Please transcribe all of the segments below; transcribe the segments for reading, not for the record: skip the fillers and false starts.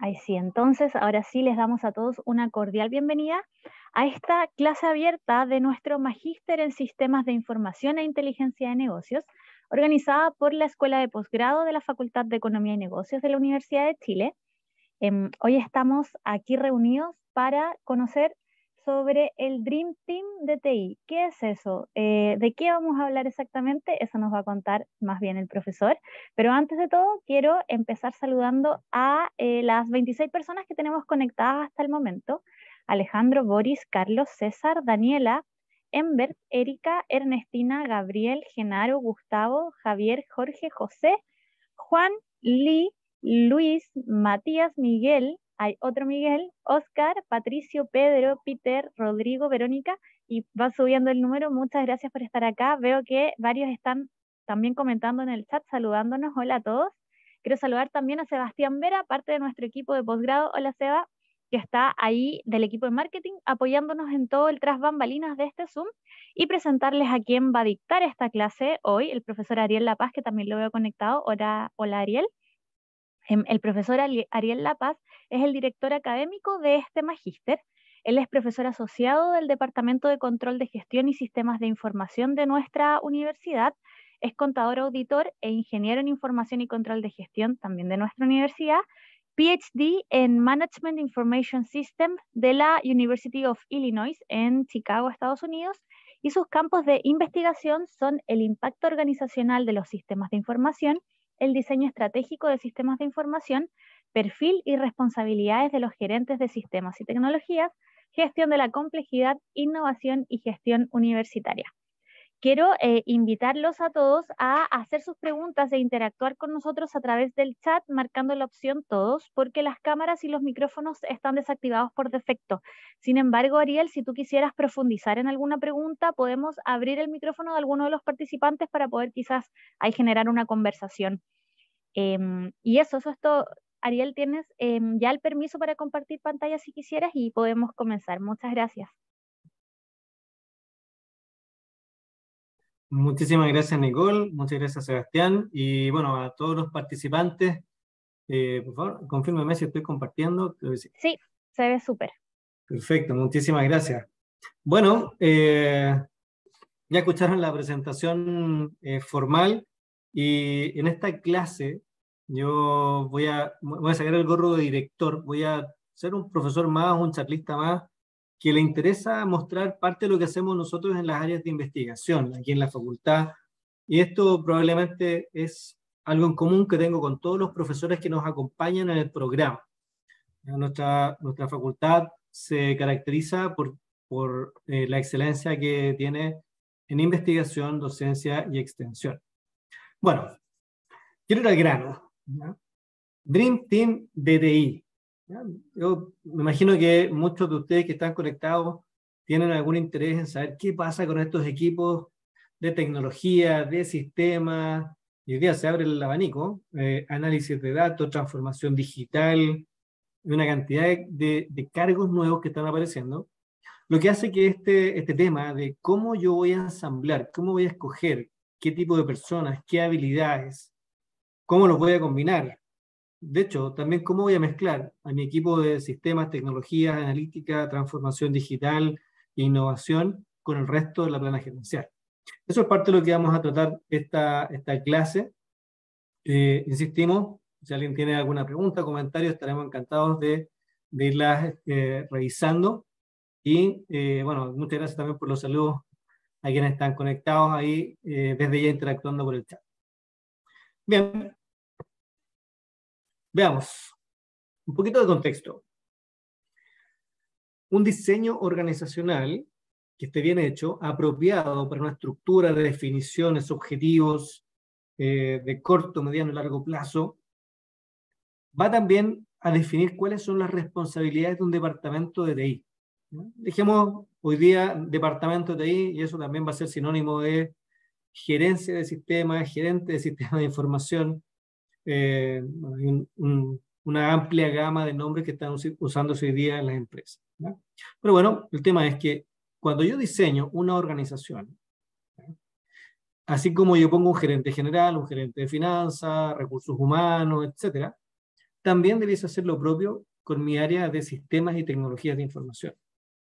Ahí sí, entonces ahora sí les damos a todos una cordial bienvenida a esta clase abierta de nuestro Magíster en Sistemas de Información e Inteligencia de Negocios, organizada por la Escuela de Posgrado de la Facultad de Economía y Negocios de la Universidad de Chile. Hoy estamos aquí reunidos para conocer sobre el Dream Team de TI. ¿Qué es eso? ¿De qué vamos a hablar exactamente? Eso nos va a contar más bien el profesor. Pero antes de todo, quiero empezar saludando a las 26 personas que tenemos conectadas hasta el momento. Alejandro, Boris, Carlos, César, Daniela, Embert, Erika, Ernestina, Gabriel, Genaro, Gustavo, Javier, Jorge, José, Juan, Lee, Luis, Matías, Miguel, hay otro Miguel, Oscar, Patricio, Pedro, Peter, Rodrigo, Verónica, y va subiendo el número. Muchas gracias por estar acá. Veo que varios están también comentando en el chat, saludándonos. Hola a todos. Quiero saludar también a Sebastián Vera, parte de nuestro equipo de posgrado. Hola Seba, que está ahí del equipo de marketing, apoyándonos en todo el tras bambalinas de este Zoom, y presentarles a quien va a dictar esta clase hoy, el profesor Ariel La Paz, que también lo veo conectado. Hola, hola Ariel. El profesor Ariel La Paz es el director académico de este magíster. Él es profesor asociado del Departamento de Control de Gestión y Sistemas de Información de nuestra universidad. Es contador auditor e ingeniero en Información y Control de Gestión también de nuestra universidad. PhD en Management Information System de la University of Illinois en Chicago, Estados Unidos. Y sus campos de investigación son el impacto organizacional de los sistemas de información, el diseño estratégico de sistemas de información, perfil y responsabilidades de los gerentes de sistemas y tecnologías, gestión de la complejidad, innovación y gestión universitaria. Quiero invitarlos a todos a hacer sus preguntas e interactuar con nosotros a través del chat, marcando la opción todos, porque las cámaras y los micrófonos están desactivados por defecto. Sin embargo, Ariel, si tú quisieras profundizar en alguna pregunta, podemos abrir el micrófono de alguno de los participantes para poder quizás ahí generar una conversación. Y eso es todo. Ariel, tienes ya el permiso para compartir pantalla si quisieras y podemos comenzar. Muchas gracias. Muchísimas gracias, Nicole. Muchas gracias, Sebastián. Y bueno, a todos los participantes, por favor, confírmeme si estoy compartiendo. Sí, se ve súper. Perfecto, muchísimas gracias. Bueno, ya escucharon la presentación formal, y en esta clase yo voy a sacar el gorro de director, voy a ser un profesor más, un charlista más, que le interesa mostrar parte de lo que hacemos nosotros en las áreas de investigación, aquí en la facultad, y esto probablemente es algo en común que tengo con todos los profesores que nos acompañan en el programa. Nuestra facultad se caracteriza por la excelencia que tiene en investigación, docencia y extensión. Bueno, quiero ir al grano, ¿ya? Dream Team DDI. ¿Ya? Yo me imagino que muchos de ustedes que están conectados tienen algún interés en saber qué pasa con estos equipos de tecnología, de sistemas, y hoy día se abre el abanico, análisis de datos, transformación digital, y una cantidad de cargos nuevos que están apareciendo, lo que hace que este tema de cómo yo voy a ensamblar, cómo voy a escoger, qué tipo de personas, qué habilidades, cómo los voy a combinar. De hecho, también cómo voy a mezclar a mi equipo de sistemas, tecnologías, analítica, transformación digital e innovación con el resto de la plana gerencial. Eso es parte de lo que vamos a tratar esta clase. Insistimos, si alguien tiene alguna pregunta, comentario, estaremos encantados de irlas revisando. Y bueno, muchas gracias también por los saludos a quienes están conectados ahí, desde ya interactuando por el chat. Bien, veamos un poquito de contexto. Un diseño organizacional que esté bien hecho, apropiado para una estructura de definiciones, objetivos de corto, mediano y largo plazo, va también a definir cuáles son las responsabilidades de un departamento de TI. ¿No? Dejemos hoy día departamento de TI, y eso también va a ser sinónimo de gerencia de sistemas, gerente de sistemas de información, una amplia gama de nombres que están usándose hoy día en las empresas, ¿no? Pero bueno, el tema es que cuando yo diseño una organización, ¿no?, así como yo pongo un gerente general, un gerente de finanzas, recursos humanos, etcétera, también debiese hacer lo propio con mi área de sistemas y tecnologías de información.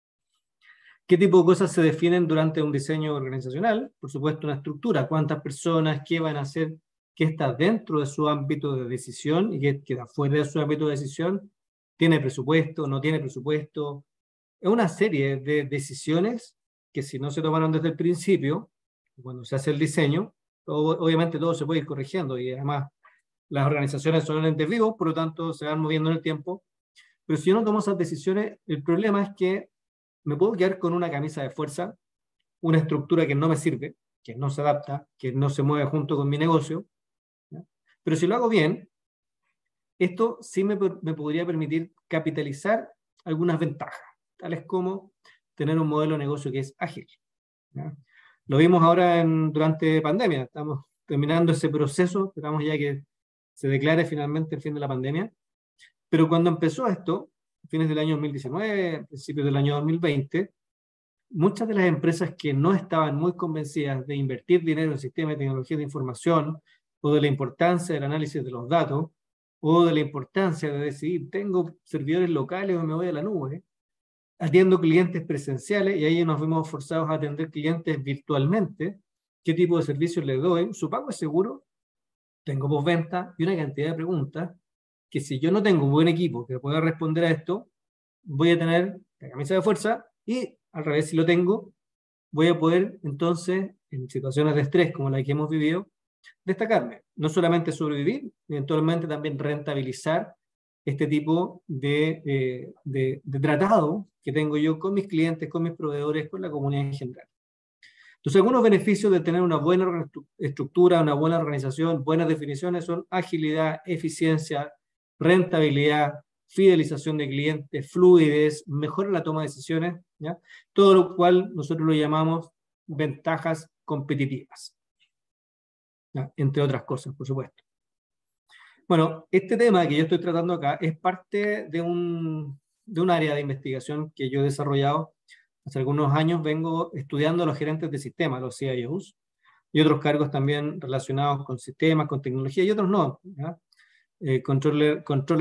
¿Qué tipo de cosas se definen durante un diseño organizacional? Por supuesto, una estructura. ¿Cuántas personas? ¿Qué van a hacer? ¿Qué está dentro de su ámbito de decisión y qué queda fuera de su ámbito de decisión? ¿Tiene presupuesto? ¿No tiene presupuesto? Es una serie de decisiones que si no se tomaron desde el principio, cuando se hace el diseño, obviamente todo se puede ir corrigiendo y además las organizaciones son entes vivos, por lo tanto se van moviendo en el tiempo. Pero si yo no tomo esas decisiones, el problema es que me puedo quedar con una camisa de fuerza, una estructura que no me sirve, que no se adapta, que no se mueve junto con mi negocio, ¿ya? Pero si lo hago bien, esto sí me podría permitir capitalizar algunas ventajas, tales como tener un modelo de negocio que es ágil, ¿ya? Lo vimos ahora durante pandemia, estamos terminando ese proceso, esperamos ya que se declare finalmente el fin de la pandemia, pero cuando empezó esto, fines del año 2019, principios del año 2020, muchas de las empresas que no estaban muy convencidas de invertir dinero en sistemas de tecnología de información, o de la importancia del análisis de los datos, o de la importancia de decidir, tengo servidores locales o me voy a la nube, atiendo clientes presenciales, y ahí nos vemos forzados a atender clientes virtualmente, qué tipo de servicios les doy, su pago es seguro, tengo postventa y una cantidad de preguntas que si yo no tengo un buen equipo que pueda responder a esto, voy a tener la camisa de fuerza y al revés, si lo tengo, voy a poder entonces, en situaciones de estrés como la que hemos vivido, destacarme. No solamente sobrevivir, eventualmente también rentabilizar este tipo de tratado que tengo yo con mis clientes, con mis proveedores, con la comunidad en general. Entonces, algunos beneficios de tener una buena estructura, una buena organización, buenas definiciones son agilidad, eficiencia, rentabilidad, fidelización de clientes, fluidez, mejora la toma de decisiones, ¿ya? Todo lo cual nosotros lo llamamos ventajas competitivas, ¿ya? Entre otras cosas, por supuesto. Bueno, este tema que yo estoy tratando acá es parte de un área de investigación que yo he desarrollado. Hace algunos años vengo estudiando a los gerentes de sistemas, los CIOs, y otros cargos también relacionados con sistemas, con tecnología, y otros no, ¿ya? Control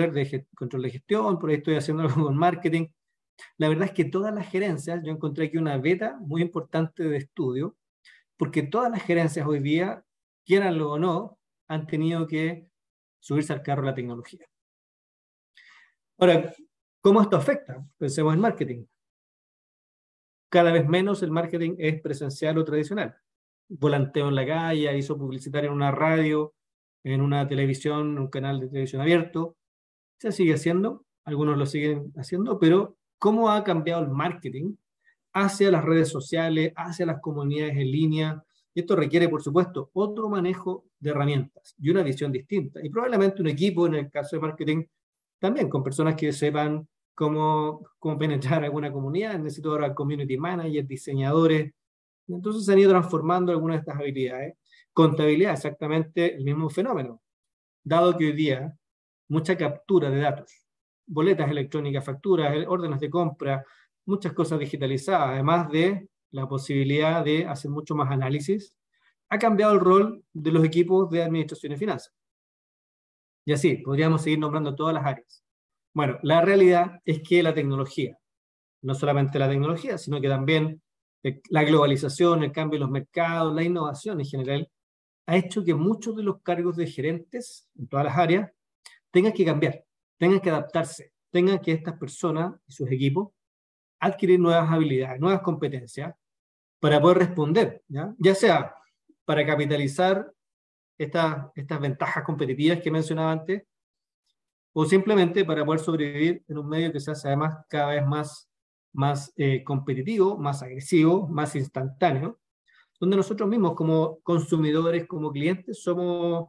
de gestión, por ahí estoy haciendo algo con marketing. La verdad es que todas las gerencias, yo encontré aquí una beta muy importante de estudio, porque todas las gerencias hoy día, quieranlo o no, han tenido que subirse al carro de la tecnología. Ahora, ¿cómo esto afecta? Pensemos en marketing. Cada vez menos el marketing es presencial o tradicional. Volanteo en la calle, aviso publicitario en una radio, en una televisión, un canal de televisión abierto. Se sigue haciendo, algunos lo siguen haciendo, pero ¿cómo ha cambiado el marketing hacia las redes sociales, hacia las comunidades en línea? Esto requiere, por supuesto, otro manejo de herramientas y una visión distinta. Y probablemente un equipo, en el caso de marketing, también con personas que sepan cómo penetrar alguna comunidad. Necesito ahora community managers, diseñadores. Entonces se han ido transformando algunas de estas habilidades. Contabilidad, exactamente el mismo fenómeno. Dado que hoy día mucha captura de datos, boletas electrónicas, facturas, órdenes de compra, muchas cosas digitalizadas, además de la posibilidad de hacer mucho más análisis, ha cambiado el rol de los equipos de administración y finanzas. Y así, podríamos seguir nombrando todas las áreas. Bueno, la realidad es que la tecnología, no solamente la tecnología, sino que también la globalización, el cambio en los mercados, la innovación en general, ha hecho que muchos de los cargos de gerentes en todas las áreas tengan que cambiar, tengan que adaptarse, tengan que estas personas y sus equipos adquirir nuevas habilidades, nuevas competencias para poder responder, ya sea para capitalizar estas ventajas competitivas que mencionaba antes, o simplemente para poder sobrevivir en un medio que se hace además cada vez más competitivo, más agresivo, más instantáneo, donde nosotros mismos como consumidores, como clientes, somos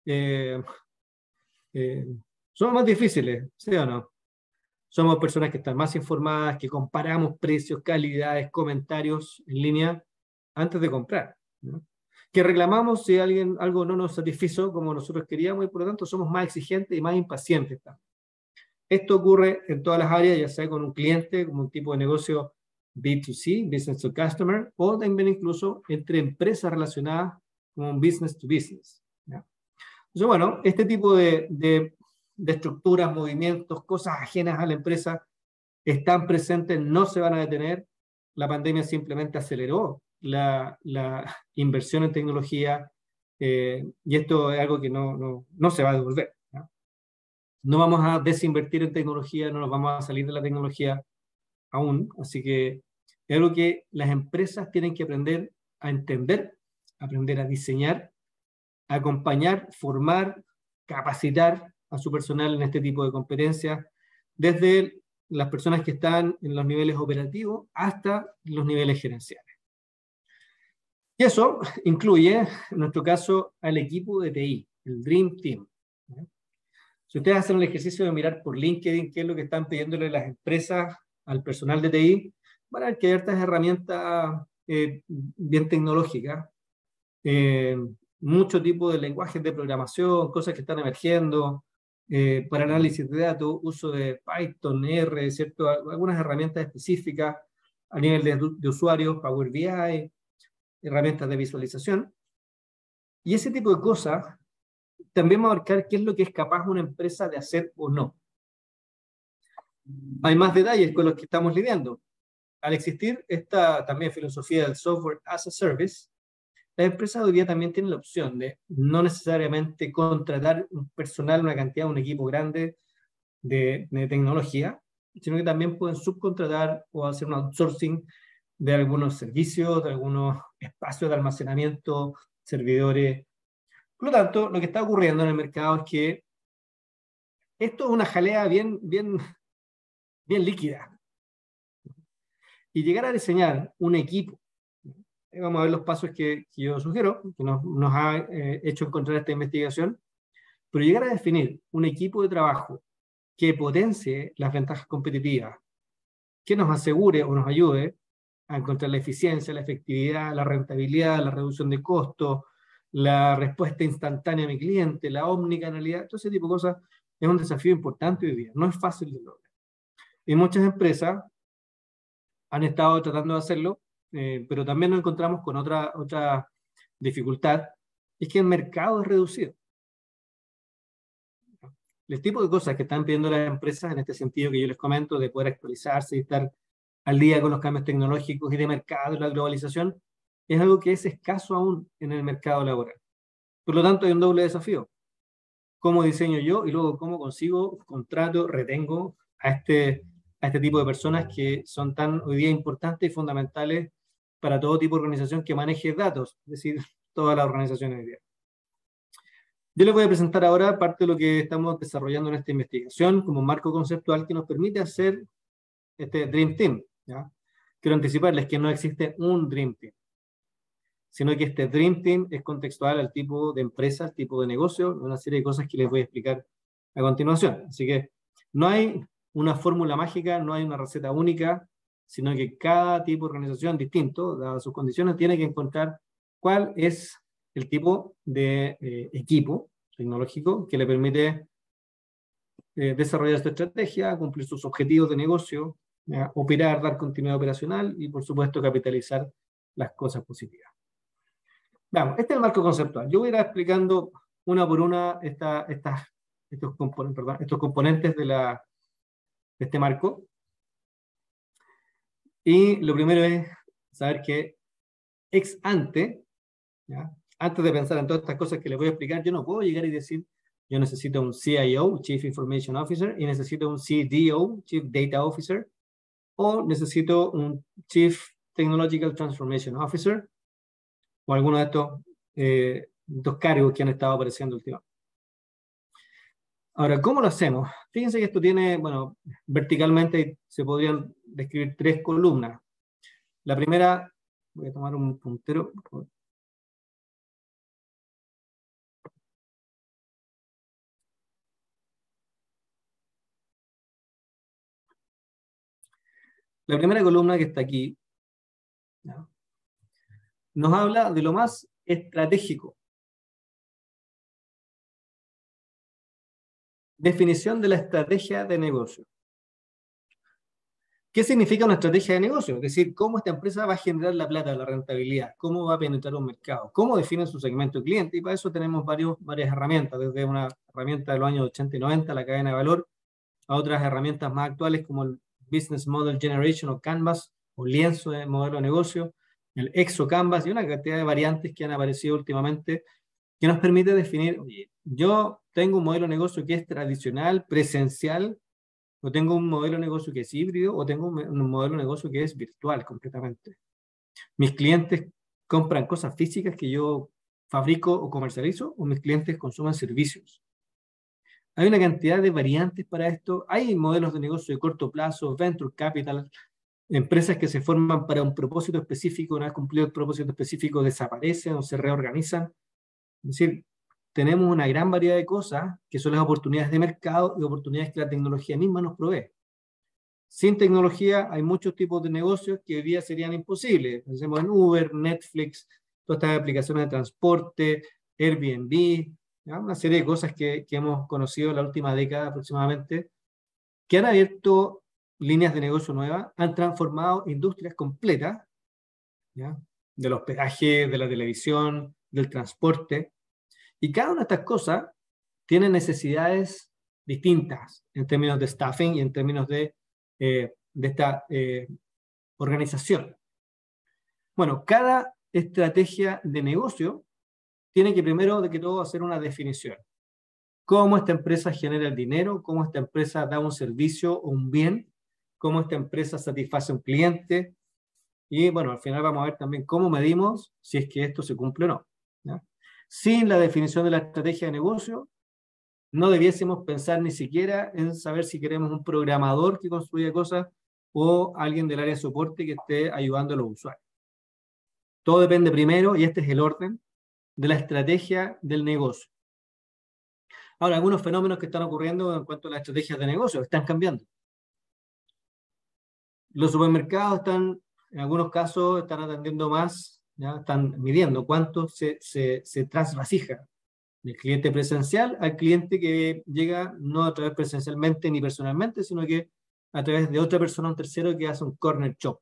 más difíciles, ¿sí o no? Somos personas que están más informadas, que comparamos precios, calidades, comentarios en línea antes de comprar, ¿no? Que reclamamos si algo no nos satisfizo como nosotros queríamos y por lo tanto somos más exigentes y más impacientes también. Esto ocurre en todas las áreas, ya sea con un cliente, como un tipo de negocio B2C, Business to Customer, o también incluso entre empresas relacionadas como un Business to Business, ¿ya? Entonces, bueno, este tipo de de estructuras, movimientos, cosas ajenas a la empresa están presentes, no se van a detener. La pandemia simplemente aceleró la inversión en tecnología, y esto es algo que no se va a devolver, ¿no? No vamos a desinvertir en tecnología, no nos vamos a salir de la tecnología aún, así que es algo que las empresas tienen que aprender a entender, aprender a diseñar, acompañar, formar, capacitar a su personal en este tipo de competencias, desde las personas que están en los niveles operativos hasta los niveles gerenciales. Y eso incluye, en nuestro caso, al equipo de TI, el Dream Team. Si ustedes hacen el ejercicio de mirar por LinkedIn qué es lo que están pidiéndole las empresas al personal de TI, van a ver que hay estas herramientas bien tecnológicas, mucho tipo de lenguajes de programación, cosas que están emergiendo, para análisis de datos, uso de Python, R, ¿cierto? Algunas herramientas específicas a nivel de usuarios, Power BI, herramientas de visualización. Y ese tipo de cosas también va a marcar qué es lo que es capaz una empresa de hacer o no. Hay más detalles con los que estamos lidiando. Al existir esta también filosofía del software as a service, las empresas hoy día también tienen la opción de no necesariamente contratar un personal, una cantidad, un equipo grande de tecnología, sino que también pueden subcontratar o hacer un outsourcing de algunos servicios, de algunos espacios de almacenamiento, servidores. Por lo tanto, lo que está ocurriendo en el mercado es que esto es una jalea bien líquida. Y llegar a diseñar un equipo, vamos a ver los pasos que yo sugiero, que nos ha hecho encontrar esta investigación, pero llegar a definir un equipo de trabajo que potencie las ventajas competitivas, que nos asegure o nos ayude a encontrar la eficiencia, la efectividad, la rentabilidad, la reducción de costos, la respuesta instantánea a mi cliente, la omnicanalidad, todo ese tipo de cosas es un desafío importante hoy día, no es fácil de lograr. Y muchas empresas han estado tratando de hacerlo, pero también nos encontramos con otra dificultad, es que el mercado es reducido. El tipo de cosas que están pidiendo las empresas en este sentido que yo les comento, de poder actualizarse y estar al día con los cambios tecnológicos y de mercado y la globalización, es algo que es escaso aún en el mercado laboral. Por lo tanto, hay un doble desafío. ¿Cómo diseño yo? Y luego, ¿cómo consigo, contrato, retengo a este tipo de personas que son tan hoy día importantes y fundamentales para todo tipo de organización que maneje datos, es decir, todas las organizaciones hoy día? Yo les voy a presentar ahora parte de lo que estamos desarrollando en esta investigación como marco conceptual que nos permite hacer este Dream Team, ¿ya? Quiero anticiparles que no existe un Dream Team, sino que este Dream Team es contextual al tipo de empresa, al tipo de negocio, una serie de cosas que les voy a explicar a continuación. Así que no hay una fórmula mágica, no hay una receta única, sino que cada tipo de organización distinto, dadas sus condiciones, tiene que encontrar cuál es el tipo de equipo tecnológico que le permite desarrollar su estrategia, cumplir sus objetivos de negocio, operar, dar continuidad operacional y, por supuesto, capitalizar las cosas positivas. Vamos, este es el marco conceptual. Yo voy a ir explicando una por una estos componentes de este marco. Y lo primero es saber que ex ante, ¿ya? Antes de pensar en todas estas cosas que les voy a explicar, yo no puedo llegar y decir, yo necesito un CIO, Chief Information Officer, y necesito un CDO, Chief Data Officer, o necesito un Chief Technological Transformation Officer, o alguno de estos dos cargos que han estado apareciendo últimamente. Ahora, ¿cómo lo hacemos? Fíjense que esto tiene, bueno, verticalmente se podrían describir tres columnas. La primera, voy a tomar un puntero, por favor. La primera columna que está aquí, ¿no?, nos habla de lo más estratégico. Definición de la estrategia de negocio. ¿Qué significa una estrategia de negocio? Es decir, cómo esta empresa va a generar la plata, la rentabilidad, cómo va a penetrar un mercado, cómo define su segmento de cliente, y para eso tenemos varias herramientas, desde una herramienta de los años 80 y 90, la cadena de valor, a otras herramientas más actuales como el Business Model Generation o Canvas, o lienzo de modelo de negocio, el Exo Canvas y una cantidad de variantes que han aparecido últimamente que nos permite definir, oye, yo tengo un modelo de negocio que es tradicional, presencial, o tengo un modelo de negocio que es híbrido, o tengo un modelo de negocio que es virtual completamente. Mis clientes compran cosas físicas que yo fabrico o comercializo, o mis clientes consumen servicios. Hay una cantidad de variantes para esto. Hay modelos de negocio de corto plazo, venture capital, empresas que se forman para un propósito específico, una vez cumplido el propósito específico, desaparecen o se reorganizan. Es decir, tenemos una gran variedad de cosas que son las oportunidades de mercado y oportunidades que la tecnología misma nos provee. Sin tecnología hay muchos tipos de negocios que hoy día serían imposibles. Pensemos en Uber, Netflix, todas estas aplicaciones de transporte, Airbnb, ¿ya? Una serie de cosas que hemos conocido en la última década aproximadamente, que han abierto líneas de negocio nuevas, han transformado industrias completas, ¿ya? De los peajes, de la televisión, del transporte, y cada una de estas cosas tiene necesidades distintas en términos de staffing y en términos de esta organización. Bueno, cada estrategia de negocio tiene que primero de que todo hacer una definición. Cómo esta empresa genera el dinero, cómo esta empresa da un servicio o un bien, cómo esta empresa satisface a un cliente, y bueno, al final vamos a ver también cómo medimos si es que esto se cumple o no, ¿ya? Sin la definición de la estrategia de negocio, no debiésemos pensar ni siquiera en saber si queremos un programador que construya cosas o alguien del área de soporte que esté ayudando a los usuarios. Todo depende primero, y este es el orden, de la estrategia del negocio. Ahora, algunos fenómenos que están ocurriendo en cuanto a las estrategias de negocio están cambiando. Los supermercados están, en algunos casos, están atendiendo más, ¿ya? Están midiendo cuánto se trasvasija del cliente presencial al cliente que llega no a través presencialmente ni personalmente, sino que a través de otra persona, un tercero que hace un corner shop.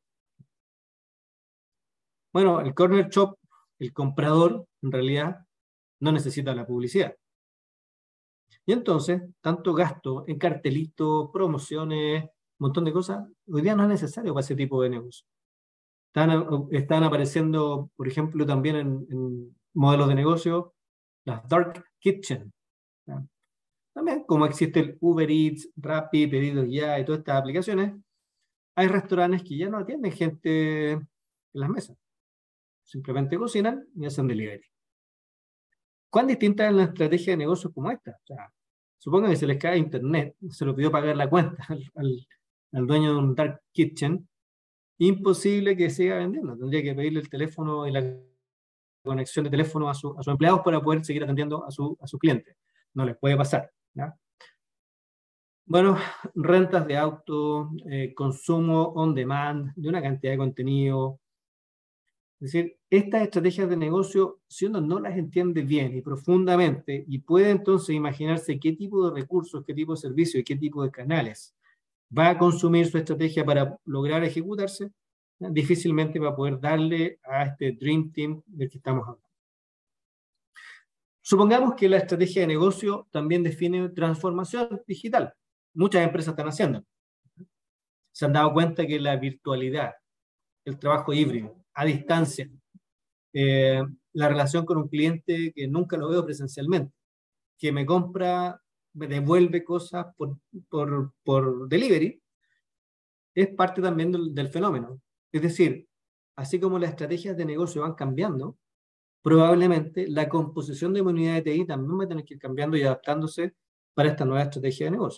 Bueno, el corner shop, el comprador, en realidad, no necesita la publicidad. Y entonces, tanto gasto en cartelitos, promociones, un montón de cosas, hoy día no es necesario para ese tipo de negocio. Están apareciendo, por ejemplo, también en modelos de negocio, las dark kitchen, ¿ya? También, como existe el Uber Eats, Rappi, Pedidos Ya y todas estas aplicaciones, hay restaurantes que ya no atienden gente en las mesas. Simplemente cocinan y hacen delivery. ¿Cuán distinta es una estrategia de negocio como esta? O sea, supongan que se les cae internet, se lo pidió pagar la cuenta al dueño de un dark kitchen, imposible que siga vendiendo. Tendría que pedirle el teléfono y la conexión de teléfono a sus empleados para poder seguir atendiendo a sus clientes. No les puede pasar, ¿ya? Bueno, rentas de auto, consumo on demand, de una cantidad de contenido. Es decir, estas estrategias de negocio, si uno no las entiende bien y profundamente, y puede entonces imaginarse qué tipo de recursos, qué tipo de servicios y qué tipo de canales va a consumir su estrategia para lograr ejecutarse, difícilmente va a poder darle a este Dream Team del que estamos hablando. Supongamos que la estrategia de negocio también define transformación digital. Muchas empresas están haciendo. Se han dado cuenta que la virtualidad, el trabajo híbrido, a distancia, la relación con un cliente que nunca lo veo presencialmente, que me compra, me devuelve cosas por delivery, es parte también del fenómeno. Es decir, así como las estrategias de negocio van cambiando, probablemente la composición de mi unidad de TI también va a tener que ir cambiando y adaptándose para esta nueva estrategia de negocio.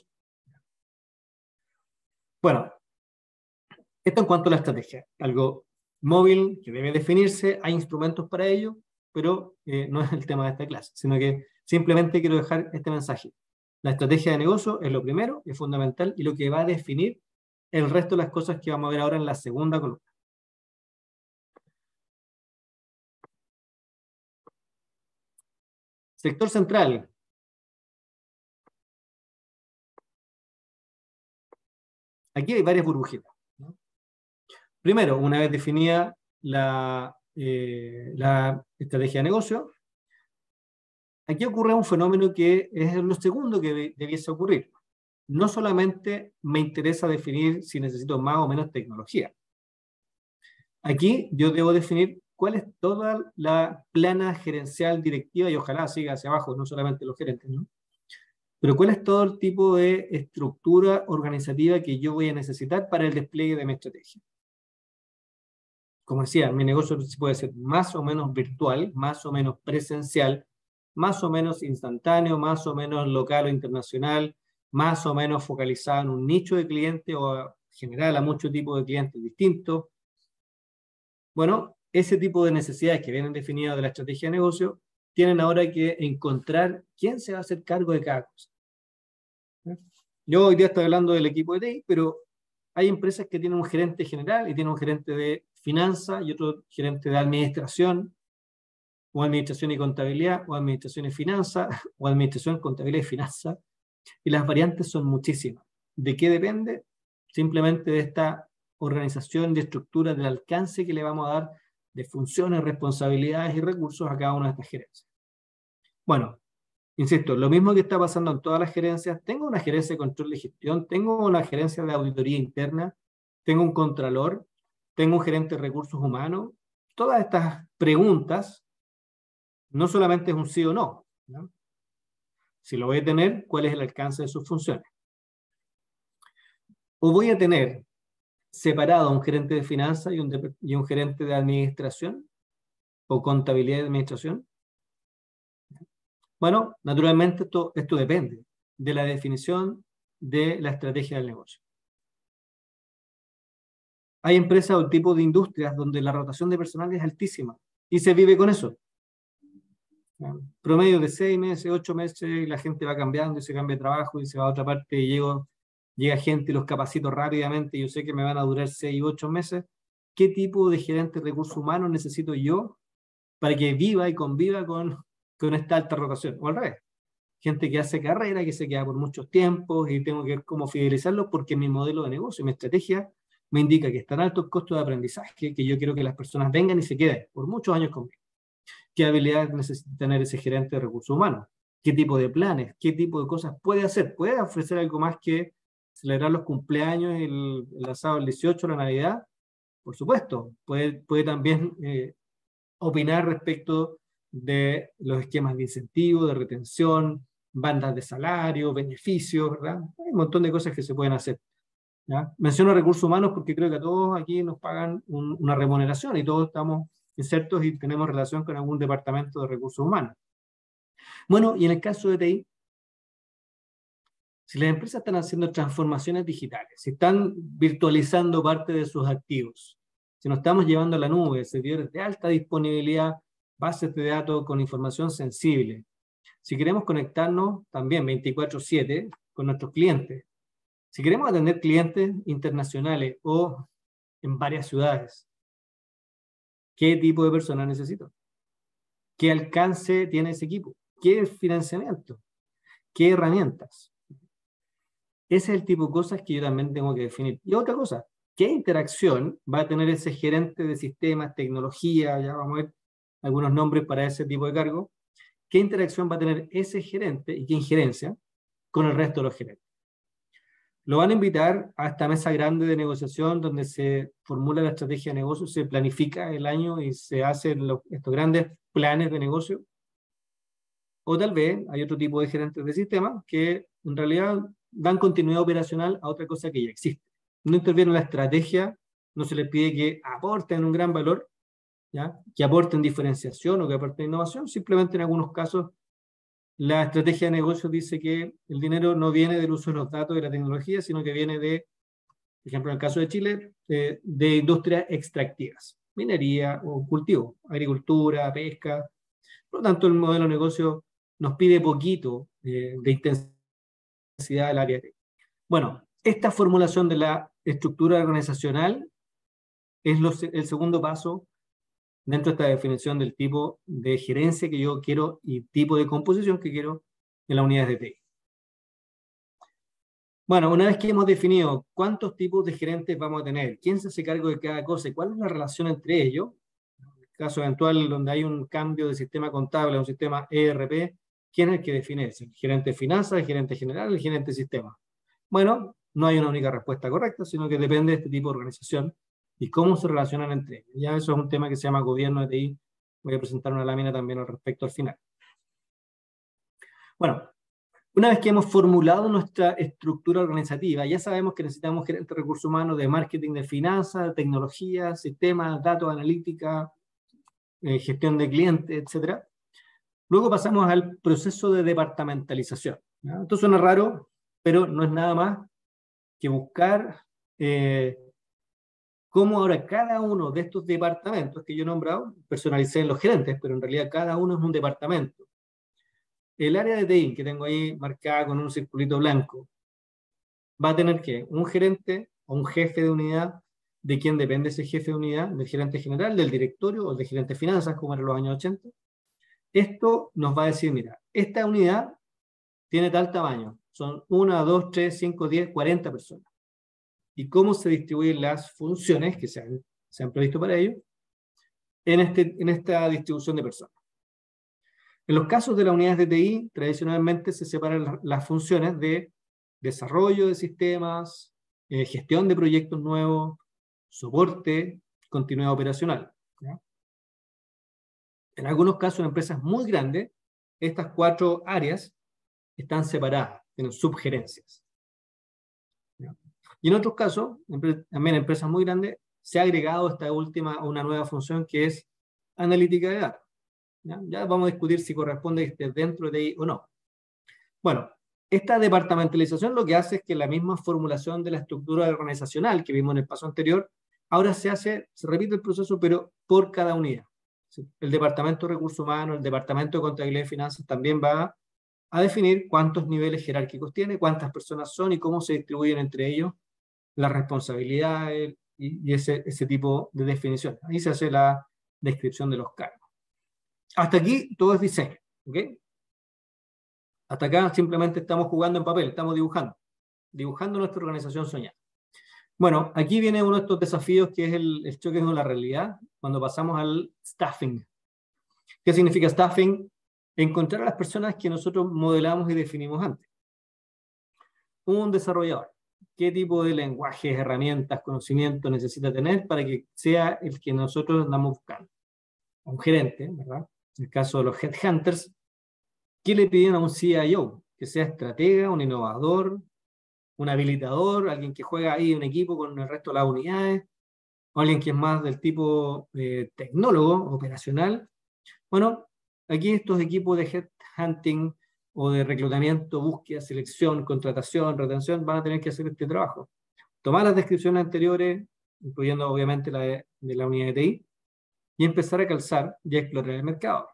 Bueno, esto en cuanto a la estrategia. Algo móvil que debe definirse, hay instrumentos para ello, pero no es el tema de esta clase, sino que simplemente quiero dejar este mensaje. La estrategia de negocio es lo primero, es fundamental, y lo que va a definir el resto de las cosas que vamos a ver ahora en la segunda columna. Sector central. Aquí hay varias burbujitas, ¿no? Primero, una vez definida la estrategia de negocio, aquí ocurre un fenómeno que es lo segundo que debiese ocurrir. No solamente me interesa definir si necesito más o menos tecnología. Aquí yo debo definir cuál es toda la plana gerencial directiva, y ojalá siga hacia abajo, no solamente los gerentes, ¿no? Pero cuál es todo el tipo de estructura organizativa que yo voy a necesitar para el despliegue de mi estrategia. Como decía, mi negocio puede ser más o menos virtual, más o menos presencial, más o menos instantáneo, más o menos local o internacional, más o menos focalizado en un nicho de clientes o general a muchos tipos de clientes distintos. Bueno, ese tipo de necesidades que vienen definidas de la estrategia de negocio tienen ahora que encontrar quién se va a hacer cargo de cada cosa. Yo hoy día estoy hablando del equipo de TI, pero hay empresas que tienen un gerente general y tienen un gerente de finanzas y otro gerente de administración, o administración y contabilidad, o administración y finanzas, o administración, contabilidad y finanzas. Y las variantes son muchísimas. ¿De qué depende? Simplemente de esta organización, de estructura, del alcance que le vamos a dar de funciones, responsabilidades y recursos a cada una de estas gerencias. Bueno, insisto, lo mismo que está pasando en todas las gerencias. Tengo una gerencia de control de gestión, tengo una gerencia de auditoría interna, tengo un contralor, tengo un gerente de recursos humanos. Todas estas preguntas no solamente es un sí o no, ¿no? Si lo voy a tener, ¿cuál es el alcance de sus funciones? O voy a tener separado a un gerente de finanzas y un gerente de administración o contabilidad y administración. Bueno, naturalmente esto depende de la definición de la estrategia del negocio. Hay empresas o tipos de industrias donde la rotación de personal es altísima y se vive con eso. Promedio de 6 meses, 8 meses, y la gente va cambiando y se cambia de trabajo y se va a otra parte y llega gente y los capacito rápidamente y yo sé que me van a durar 6 u 8 meses. ¿Qué tipo de gerente de recursos humanos necesito yo para que viva y conviva con esta alta rotación? O al revés, gente que hace carrera, que se queda por muchos tiempos y tengo que ver cómo fidelizarlo porque mi modelo de negocio, mi estrategia me indica que están altos costos de aprendizaje, que yo quiero que las personas vengan y se queden por muchos años conmigo. ¿Qué habilidades necesita tener ese gerente de recursos humanos? ¿Qué tipo de planes? ¿Qué tipo de cosas puede hacer? ¿Puede ofrecer algo más que celebrar los cumpleaños, el asado el 18, la Navidad? Por supuesto. Puede también opinar respecto de los esquemas de incentivo, de retención, bandas de salario, beneficios, ¿verdad? Hay un montón de cosas que se pueden hacer, ¿ya? Menciono recursos humanos porque creo que a todos aquí nos pagan una remuneración y todos estamos insertos y tenemos relación con algún departamento de recursos humanos. Bueno, y en el caso de TI, si las empresas están haciendo transformaciones digitales, si están virtualizando parte de sus activos, si nos estamos llevando a la nube, servidores de alta disponibilidad, bases de datos con información sensible, si queremos conectarnos también 24/7 con nuestros clientes, si queremos atender clientes internacionales o en varias ciudades, ¿qué tipo de personas necesito? ¿Qué alcance tiene ese equipo? ¿Qué financiamiento? ¿Qué herramientas? Ese es el tipo de cosas que yo también tengo que definir. Y otra cosa, ¿qué interacción va a tener ese gerente de sistemas, tecnología? Ya vamos a ver algunos nombres para ese tipo de cargo. ¿Qué interacción va a tener ese gerente y qué injerencia con el resto de los gerentes? Lo van a invitar a esta mesa grande de negociación donde se formula la estrategia de negocio, se planifica el año y se hacen estos grandes planes de negocio. O tal vez hay otro tipo de gerentes de sistemas que en realidad dan continuidad operacional a otra cosa que ya existe. No intervienen en la estrategia, no se les pide que aporten un gran valor, ¿ya? Que aporten diferenciación o que aporten innovación, simplemente en algunos casos la estrategia de negocios dice que el dinero no viene del uso de los datos y de la tecnología, sino que viene de, por ejemplo, en el caso de Chile, de industrias extractivas, minería o cultivo, agricultura, pesca. Por lo tanto, el modelo de negocio nos pide poquito de intensidad del área. Bueno, esta formulación de la estructura organizacional es el segundo paso dentro de esta definición del tipo de gerencia que yo quiero y tipo de composición que quiero en las unidades de TI. Bueno, una vez que hemos definido cuántos tipos de gerentes vamos a tener, quién se hace cargo de cada cosa y cuál es la relación entre ellos, en el caso eventual donde hay un cambio de sistema contable a un sistema ERP, ¿quién es el que define eso? ¿El gerente de finanzas, el gerente general, el gerente de sistema? Bueno, no hay una única respuesta correcta, sino que depende de este tipo de organización y cómo se relacionan entre ellos. Ya eso es un tema que se llama gobierno de TI. Voy a presentar una lámina también al respecto al final. Bueno, una vez que hemos formulado nuestra estructura organizativa, ya sabemos que necesitamos gerentes de recursos humanos, de marketing, de finanzas, de tecnología, sistemas, datos, analítica, gestión de clientes, etc. Luego pasamos al proceso de departamentalización, ¿ya? Esto suena raro, pero no es nada más que buscar cómo ahora cada uno de estos departamentos que yo he nombrado, personalicé en los gerentes, pero en realidad cada uno es un departamento. El área de TI, que tengo ahí marcada con un circulito blanco, va a tener que un gerente o un jefe de unidad. ¿De quién depende ese jefe de unidad? Del gerente general, del directorio o del gerente de finanzas, como en los años 80. Esto nos va a decir, mira, esta unidad tiene tal tamaño, son 1, 2, 3, 5, 10, 40 personas. Y cómo se distribuyen las funciones que se han previsto para ello en esta distribución de personas. En los casos de las unidades de TI, tradicionalmente se separan las funciones de desarrollo de sistemas, gestión de proyectos nuevos, soporte, continuidad operacional, ¿ya? En algunos casos, en empresas muy grandes, estas 4 áreas están separadas, tienen subgerencias, ¿ya? Y en otros casos, también en empresas muy grandes, se ha agregado esta última, una nueva función que es analítica de datos. Ya vamos a discutir si corresponde que esté dentro de ahí o no. Bueno, esta departamentalización lo que hace es que la misma formulación de la estructura organizacional que vimos en el paso anterior, ahora se repite el proceso, pero por cada unidad. El departamento de recursos humanos, el departamento de contabilidad y finanzas también va a definir cuántos niveles jerárquicos tiene, cuántas personas son y cómo se distribuyen entre ellos las responsabilidades y ese tipo de definición. Ahí se hace la descripción de los cargos. Hasta aquí todo es diseño, ¿ok? Hasta acá simplemente estamos jugando en papel, estamos dibujando nuestra organización soñada. Bueno, aquí viene uno de estos desafíos que es el choque con la realidad, cuando pasamos al staffing. ¿Qué significa staffing? Encontrar a las personas que nosotros modelamos y definimos antes. Un desarrollador, ¿qué tipo de lenguajes, herramientas, conocimientos necesita tener para que sea el que nosotros andamos buscando? Un gerente, ¿verdad? En el caso de los headhunters, ¿qué le piden a un CIO? Que sea estratega, un innovador, un habilitador, alguien que juega ahí en equipo con el resto de las unidades, o alguien que es más del tipo tecnólogo, operacional. Bueno, aquí estos equipos de headhunting o de reclutamiento, búsqueda, selección, contratación, retención, van a tener que hacer este trabajo. Tomar las descripciones anteriores, incluyendo obviamente la de la unidad de TI, y empezar a calzar y a explorar el mercado.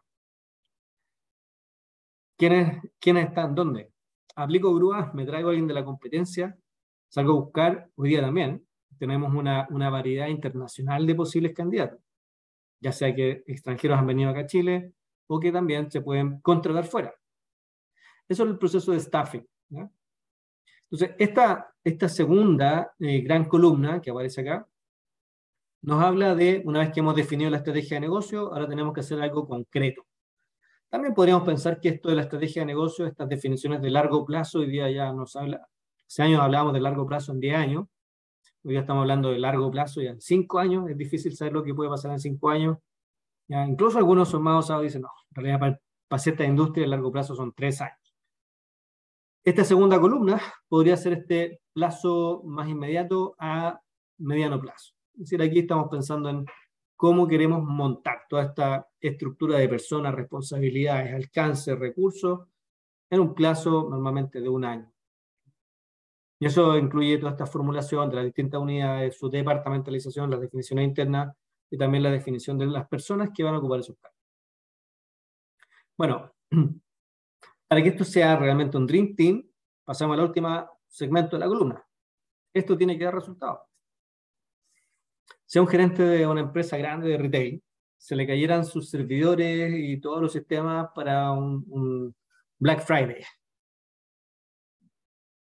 ¿Quiénes están? ¿Dónde? Aplico grúas, me traigo a alguien de la competencia, salgo a buscar, hoy día también, tenemos una variedad internacional de posibles candidatos, ya sea que extranjeros han venido acá a Chile o que también se pueden contratar fuera. Eso es el proceso de staffing, ¿ya? Entonces, esta segunda gran columna que aparece acá, nos habla de, una vez que hemos definido la estrategia de negocio, ahora tenemos que hacer algo concreto. También podríamos pensar que esto de la estrategia de negocio, estas definiciones de largo plazo, hoy día ya nos habla, hace años hablábamos de largo plazo en 10 años, hoy día estamos hablando de largo plazo ya en 5 años, es difícil saber lo que puede pasar en 5 años, ya, incluso algunos son más osados y dicen, no, en realidad para cierta industria el largo plazo son 3 años. Esta segunda columna podría ser este plazo más inmediato a mediano plazo. Es decir, aquí estamos pensando en cómo queremos montar toda esta estructura de personas, responsabilidades, alcance, recursos, en un plazo normalmente de 1 año. Y eso incluye toda esta formulación de las distintas unidades, su departamentalización, las definiciones internas y también la definición de las personas que van a ocupar esos cargos. Bueno, para que esto sea realmente un Dream Team, pasamos al último segmento de la columna. Esto tiene que dar resultados. Sea un gerente de una empresa grande de retail, se le cayeran sus servidores y todos los sistemas para un Black Friday.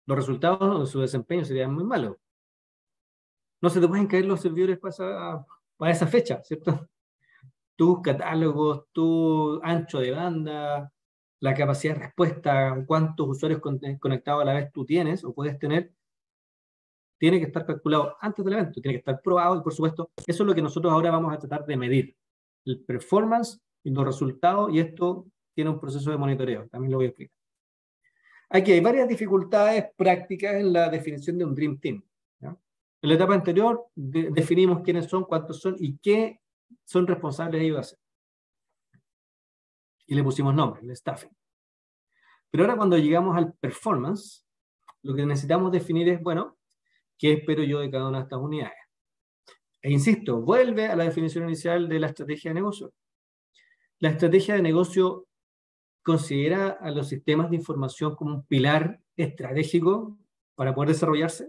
los resultados de su desempeño serían muy malos. No se te pueden caer los servidores para esa fecha, ¿cierto? Tus catálogos, tu ancho de banda, la capacidad de respuesta, cuántos usuarios conectados a la vez tú tienes o puedes tener, tiene que estar calculado antes del evento, tiene que estar probado y, por supuesto, eso es lo que nosotros ahora vamos a tratar de medir. El performance y los resultados, y esto tiene un proceso de monitoreo, también lo voy a explicar. Aquí hay varias dificultades prácticas en la definición de un Dream Team, ¿ya? En la etapa anterior definimos quiénes son, cuántos son y qué son responsables ellos de hacer. Y le pusimos nombre, el staffing. Pero ahora cuando llegamos al performance, lo que necesitamos definir es, bueno, ¿qué espero yo de cada una de estas unidades? E insisto, vuelve a la definición inicial de la estrategia de negocio. La estrategia de negocio considera a los sistemas de información como un pilar estratégico para poder desarrollarse.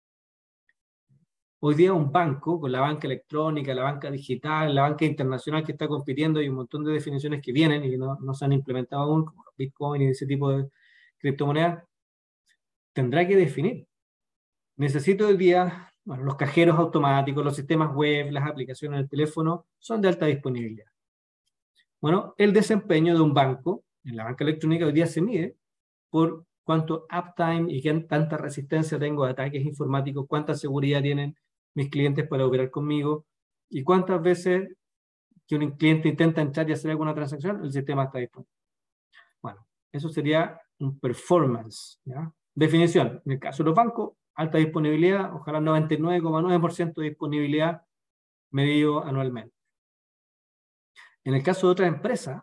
Hoy día un banco, con la banca electrónica, la banca digital, la banca internacional que está compitiendo, y un montón de definiciones que vienen y que no se han implementado aún, como Bitcoin y ese tipo de criptomonedas, tendrá que definir. Necesito hoy día, bueno, los cajeros automáticos, los sistemas web, las aplicaciones del teléfono, son de alta disponibilidad. Bueno, el desempeño de un banco, en la banca electrónica hoy día se mide por cuánto uptime y qué tanta resistencia tengo a ataques informáticos, cuánta seguridad tienen mis clientes para operar conmigo, y cuántas veces que un cliente intenta entrar y hacer alguna transacción, el sistema está disponible. Bueno, eso sería un performance, ¿ya? Definición, en el caso de los bancos, alta disponibilidad, ojalá 99,9% de disponibilidad medido anualmente. En el caso de otra empresa,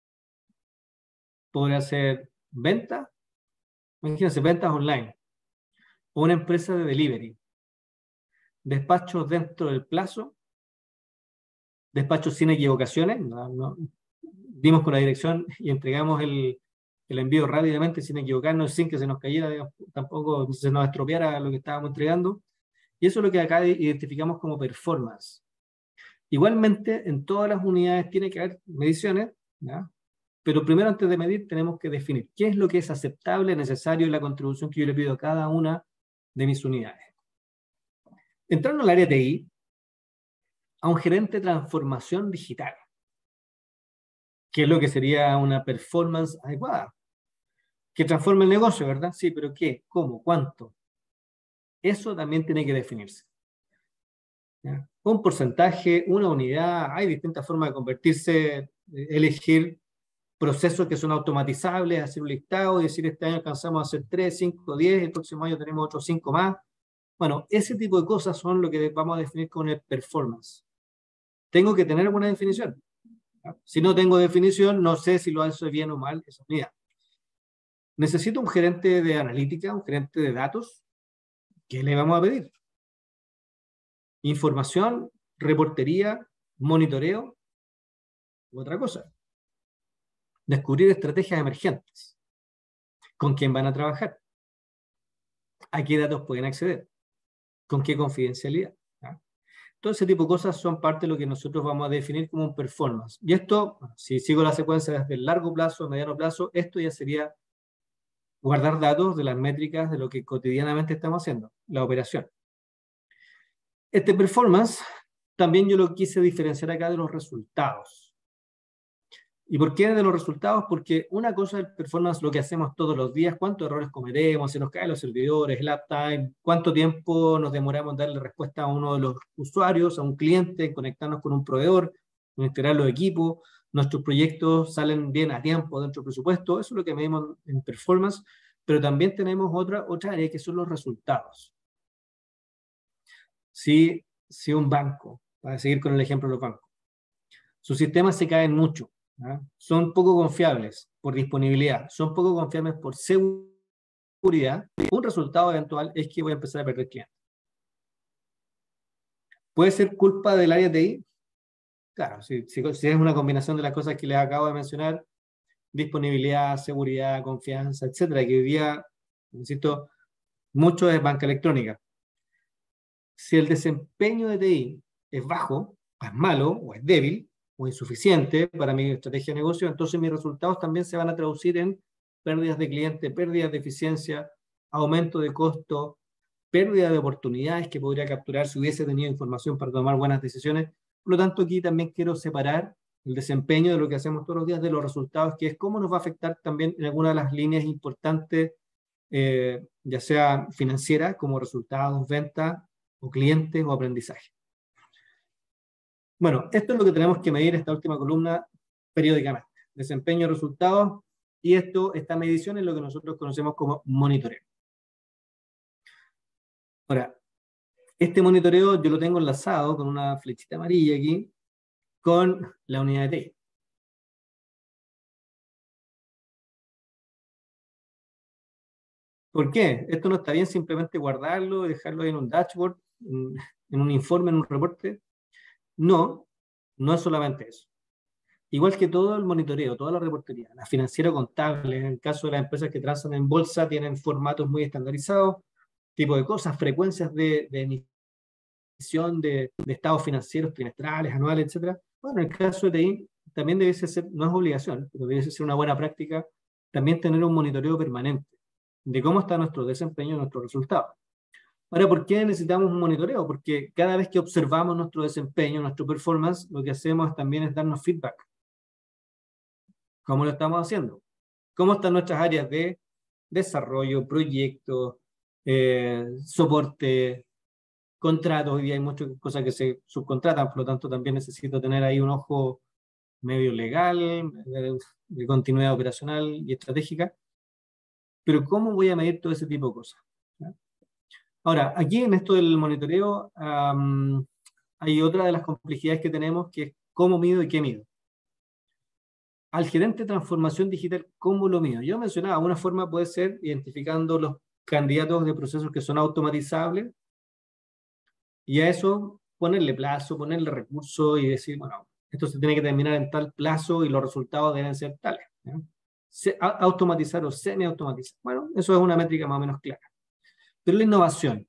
podría ser venta, imagínense, ventas online, o una empresa de delivery, despachos dentro del plazo, despachos sin equivocaciones, dimos con la dirección y entregamos el envío rápidamente sin equivocarnos, sin que se nos cayera, digamos, tampoco se nos estropeara lo que estábamos entregando, y eso es lo que acá identificamos como performance. Igualmente, en todas las unidades tiene que haber mediciones, ¿ya? Pero primero, antes de medir, tenemos que definir qué es lo que es aceptable, necesario en la contribución que yo le pido a cada una de mis unidades. Entrando al área de TI, a un gerente de transformación digital, ¿qué es lo que sería una performance adecuada? Que transforme el negocio, ¿verdad? Sí, pero ¿qué? ¿Cómo? ¿Cuánto? Eso también tiene que definirse, ¿ya? Un porcentaje, una unidad, hay distintas formas de convertirse, elegir procesos que son automatizables, hacer un listado y decir este año alcanzamos a hacer 3, 5, 10, el próximo año tenemos otros 5 más. Bueno, ese tipo de cosas son lo que vamos a definir con el performance. Tengo que tener alguna definición, ¿ya? Si no tengo definición, no sé si lo hago bien o mal esa unidad. Necesito un gerente de analítica, un gerente de datos. ¿Qué le vamos a pedir? Información, reportería, monitoreo, u otra cosa. Descubrir estrategias emergentes. ¿Con quién van a trabajar? ¿A qué datos pueden acceder? ¿Con qué confidencialidad? ¿Ya? Todo ese tipo de cosas son parte de lo que nosotros vamos a definir como un performance. Y esto, si sigo la secuencia desde el largo plazo, mediano plazo, esto ya sería guardar datos de las métricas de lo que cotidianamente estamos haciendo, la operación. Este performance también yo lo quise diferenciar acá de los resultados. ¿Y por qué de los resultados? Porque una cosa es el performance, lo que hacemos todos los días, cuántos errores cometemos, se nos caen los servidores, el uptime, cuánto tiempo nos demoramos en darle respuesta a uno de los usuarios, a un cliente, en conectarnos con un proveedor, en integrar los equipos, nuestros proyectos salen bien a tiempo dentro del presupuesto, eso es lo que medimos en performance, pero también tenemos otra área que son los resultados. Si un banco, para seguir con el ejemplo de los bancos, sus sistemas se caen mucho, ¿ah? Son poco confiables por disponibilidad, son poco confiables por seguridad, un resultado eventual es que voy a empezar a perder clientes. ¿Puede ser culpa del área de TI? Claro, si es una combinación de las cosas que les acabo de mencionar, disponibilidad, seguridad, confianza, etcétera, que hoy día, insisto, mucho es banca electrónica. Si el desempeño de TI es bajo, es malo, o es débil, o insuficiente para mi estrategia de negocio, entonces mis resultados también se van a traducir en pérdidas de cliente, pérdidas de eficiencia, aumento de costos, pérdida de oportunidades que podría capturar si hubiese tenido información para tomar buenas decisiones. Por lo tanto, aquí también quiero separar el desempeño de lo que hacemos todos los días de los resultados, que es cómo nos va a afectar también en alguna de las líneas importantes, ya sea financiera, como resultados, ventas, o clientes, o aprendizaje. Bueno, esto es lo que tenemos que medir, esta última columna, periódicamente. Desempeño, resultados, y esta medición es lo que nosotros conocemos como monitoreo. Ahora, este monitoreo yo lo tengo enlazado con una flechita amarilla aquí, con la unidad de TI. ¿Por qué? Esto no está bien simplemente guardarlo y dejarlo en un dashboard, en un informe, en un reporte. No, no es solamente eso. Igual que todo el monitoreo, toda la reportería, la financiera contable, en el caso de las empresas que transan en bolsa, tienen formatos muy estandarizados, tipo de cosas, frecuencias de emisión de estados financieros trimestrales, anuales, etc. Bueno, en el caso de TI, también debe ser, no es obligación, pero debe ser una buena práctica, también tener un monitoreo permanente de cómo está nuestro desempeño y nuestros resultados. Ahora, ¿por qué necesitamos un monitoreo? Porque cada vez que observamos nuestro desempeño, nuestro performance, lo que hacemos también es darnos feedback. ¿Cómo lo estamos haciendo? ¿Cómo están nuestras áreas de desarrollo, proyectos, soporte, contratos? Hoy día hay muchas cosas que se subcontratan, por lo tanto también necesito tener ahí un ojo medio legal, de continuidad operacional y estratégica. Pero ¿cómo voy a medir todo ese tipo de cosas? Ahora, aquí en esto del monitoreo hay otra de las complejidades que tenemos, que es cómo mido y qué mido. Al gerente de transformación digital, ¿cómo lo mido? Yo mencionaba, una forma puede ser identificando los candidatos de procesos que son automatizables y a eso ponerle plazo, ponerle recursos y decir, bueno, esto se tiene que terminar en tal plazo y los resultados deben ser tales. Automatizar o semi-automatizar. Bueno, eso es una métrica más o menos clara. Pero la innovación.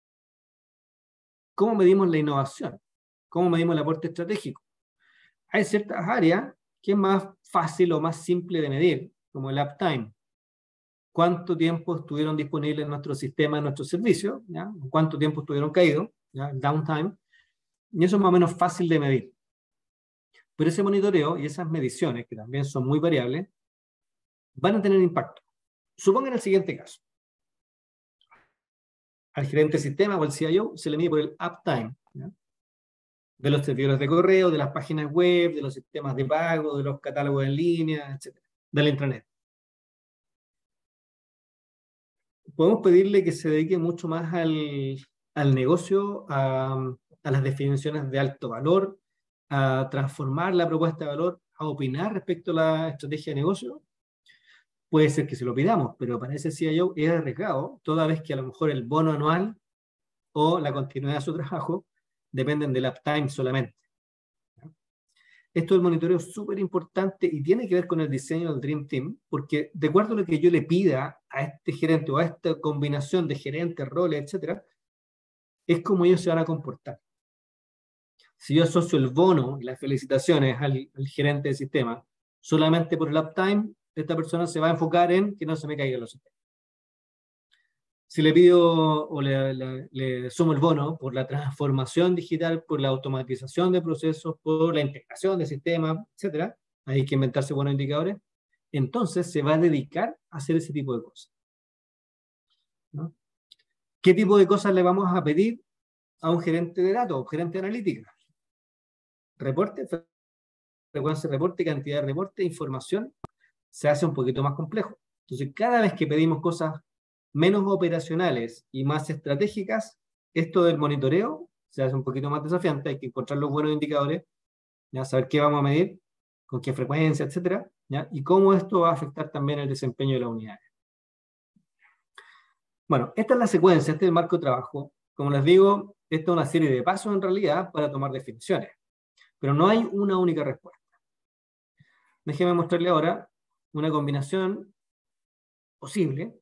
¿Cómo medimos la innovación? ¿Cómo medimos el aporte estratégico? Hay ciertas áreas que es más fácil o más simple de medir, como el uptime. ¿Cuánto tiempo estuvieron disponibles en nuestro sistema, en nuestro servicio? ¿Ya? ¿Cuánto tiempo estuvieron caídos? ¿Ya? El downtime. Y eso es más o menos fácil de medir. Pero ese monitoreo y esas mediciones, que también son muy variables, van a tener impacto. Supongan el siguiente caso. Al gerente de sistema o al CIO se le mide por el uptime, ¿ya? De los servidores de correo, de las páginas web, de los sistemas de pago, de los catálogos en línea, etc. De la intranet. Podemos pedirle que se dedique mucho más al negocio, a las definiciones de alto valor, a transformar la propuesta de valor, a opinar respecto a la estrategia de negocio. Puede ser que se lo pidamos, pero para ese CIO es arriesgado, toda vez que a lo mejor el bono anual o la continuidad de su trabajo dependen del uptime solamente. Esto del monitoreo es súper importante y tiene que ver con el diseño del Dream Team, porque de acuerdo a lo que yo le pida a este gerente o a esta combinación de gerentes, roles, etc., es como ellos se van a comportar. Si yo asocio el bono y las felicitaciones al gerente del sistema solamente por el uptime, esta persona se va a enfocar en que no se me caigan los sistemas. Si le pido o le sumo el bono por la transformación digital, por la automatización de procesos, por la integración de sistemas, etc., hay que inventarse buenos indicadores, entonces se va a dedicar a hacer ese tipo de cosas, ¿no? ¿Qué tipo de cosas le vamos a pedir a un gerente de datos, un gerente de analítica? Reporte, frecuencia de reporte, cantidad de reporte, información, se hace un poquito más complejo. Entonces, cada vez que pedimos cosas menos operacionales y más estratégicas, esto del monitoreo se hace un poquito más desafiante, hay que encontrar los buenos indicadores, ya saber qué vamos a medir, con qué frecuencia, etcétera, ¿ya? Y cómo esto va a afectar también el desempeño de la unidad. Bueno, esta es la secuencia, este es el marco de trabajo. Como les digo, esta es una serie de pasos en realidad para tomar definiciones, pero no hay una única respuesta. Déjenme mostrarle ahora una combinación posible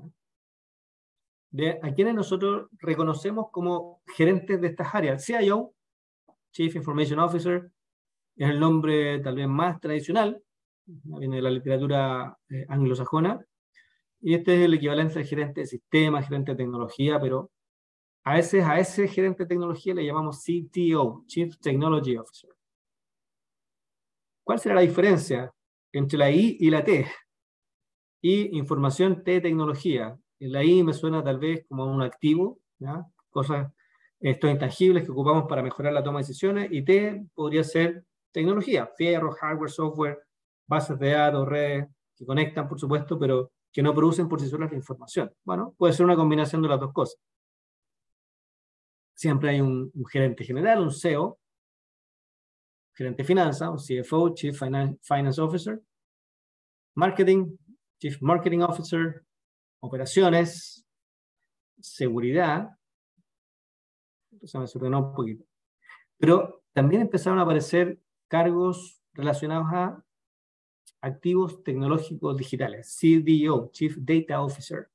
de a quienes nosotros reconocemos como gerentes de estas áreas. CIO, Chief Information Officer, es el nombre tal vez más tradicional, viene de la literatura anglosajona, y este es el equivalente al gerente de sistema, gerente de tecnología, pero a veces a ese gerente de tecnología le llamamos CTO, Chief Technology Officer. ¿Cuál será la diferencia entre la I y la T? I, información, T, tecnología. La I me suena tal vez como un activo, ¿ya? Cosas, estos intangibles que ocupamos para mejorar la toma de decisiones, y T podría ser tecnología, fierro, hardware, software, bases de datos, redes, que conectan, por supuesto, pero que no producen por sí solas la información. Bueno, puede ser una combinación de las dos cosas. Siempre hay un gerente general, un CEO, gerente de finanzas, un CFO, Chief Finance Officer, marketing, Chief Marketing Officer, operaciones, seguridad. Se me desordenó un poquito. Pero también empezaron a aparecer cargos relacionados a activos tecnológicos digitales, CDO, Chief Data Officer,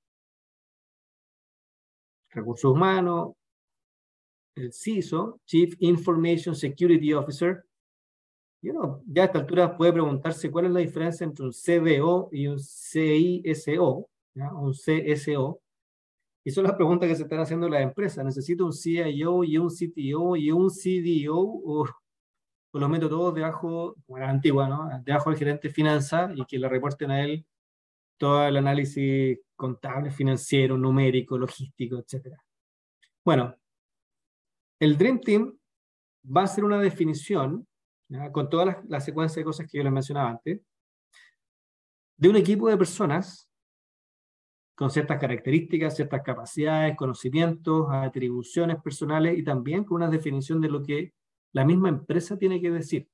recursos humanos, el CISO, Chief Information Security Officer. Y uno ya a esta altura puede preguntarse cuál es la diferencia entre un CDO y un CISO, ¿ya? Un CSO. Y son las preguntas que se están haciendo las empresas. ¿Necesito un CIO y un CTO y un CDO? ¿O los meto todos debajo, como era la antigua, ¿no? Debajo del gerente de finanzas y que le reporten a él todo el análisis contable, financiero, numérico, logístico, etc. Bueno, el Dream Team va a ser una definición, ¿ya? Con toda la secuencia de cosas que yo les mencionaba antes, de un equipo de personas con ciertas características, ciertas capacidades, conocimientos, atribuciones personales y también con una definición de lo que la misma empresa tiene que decir.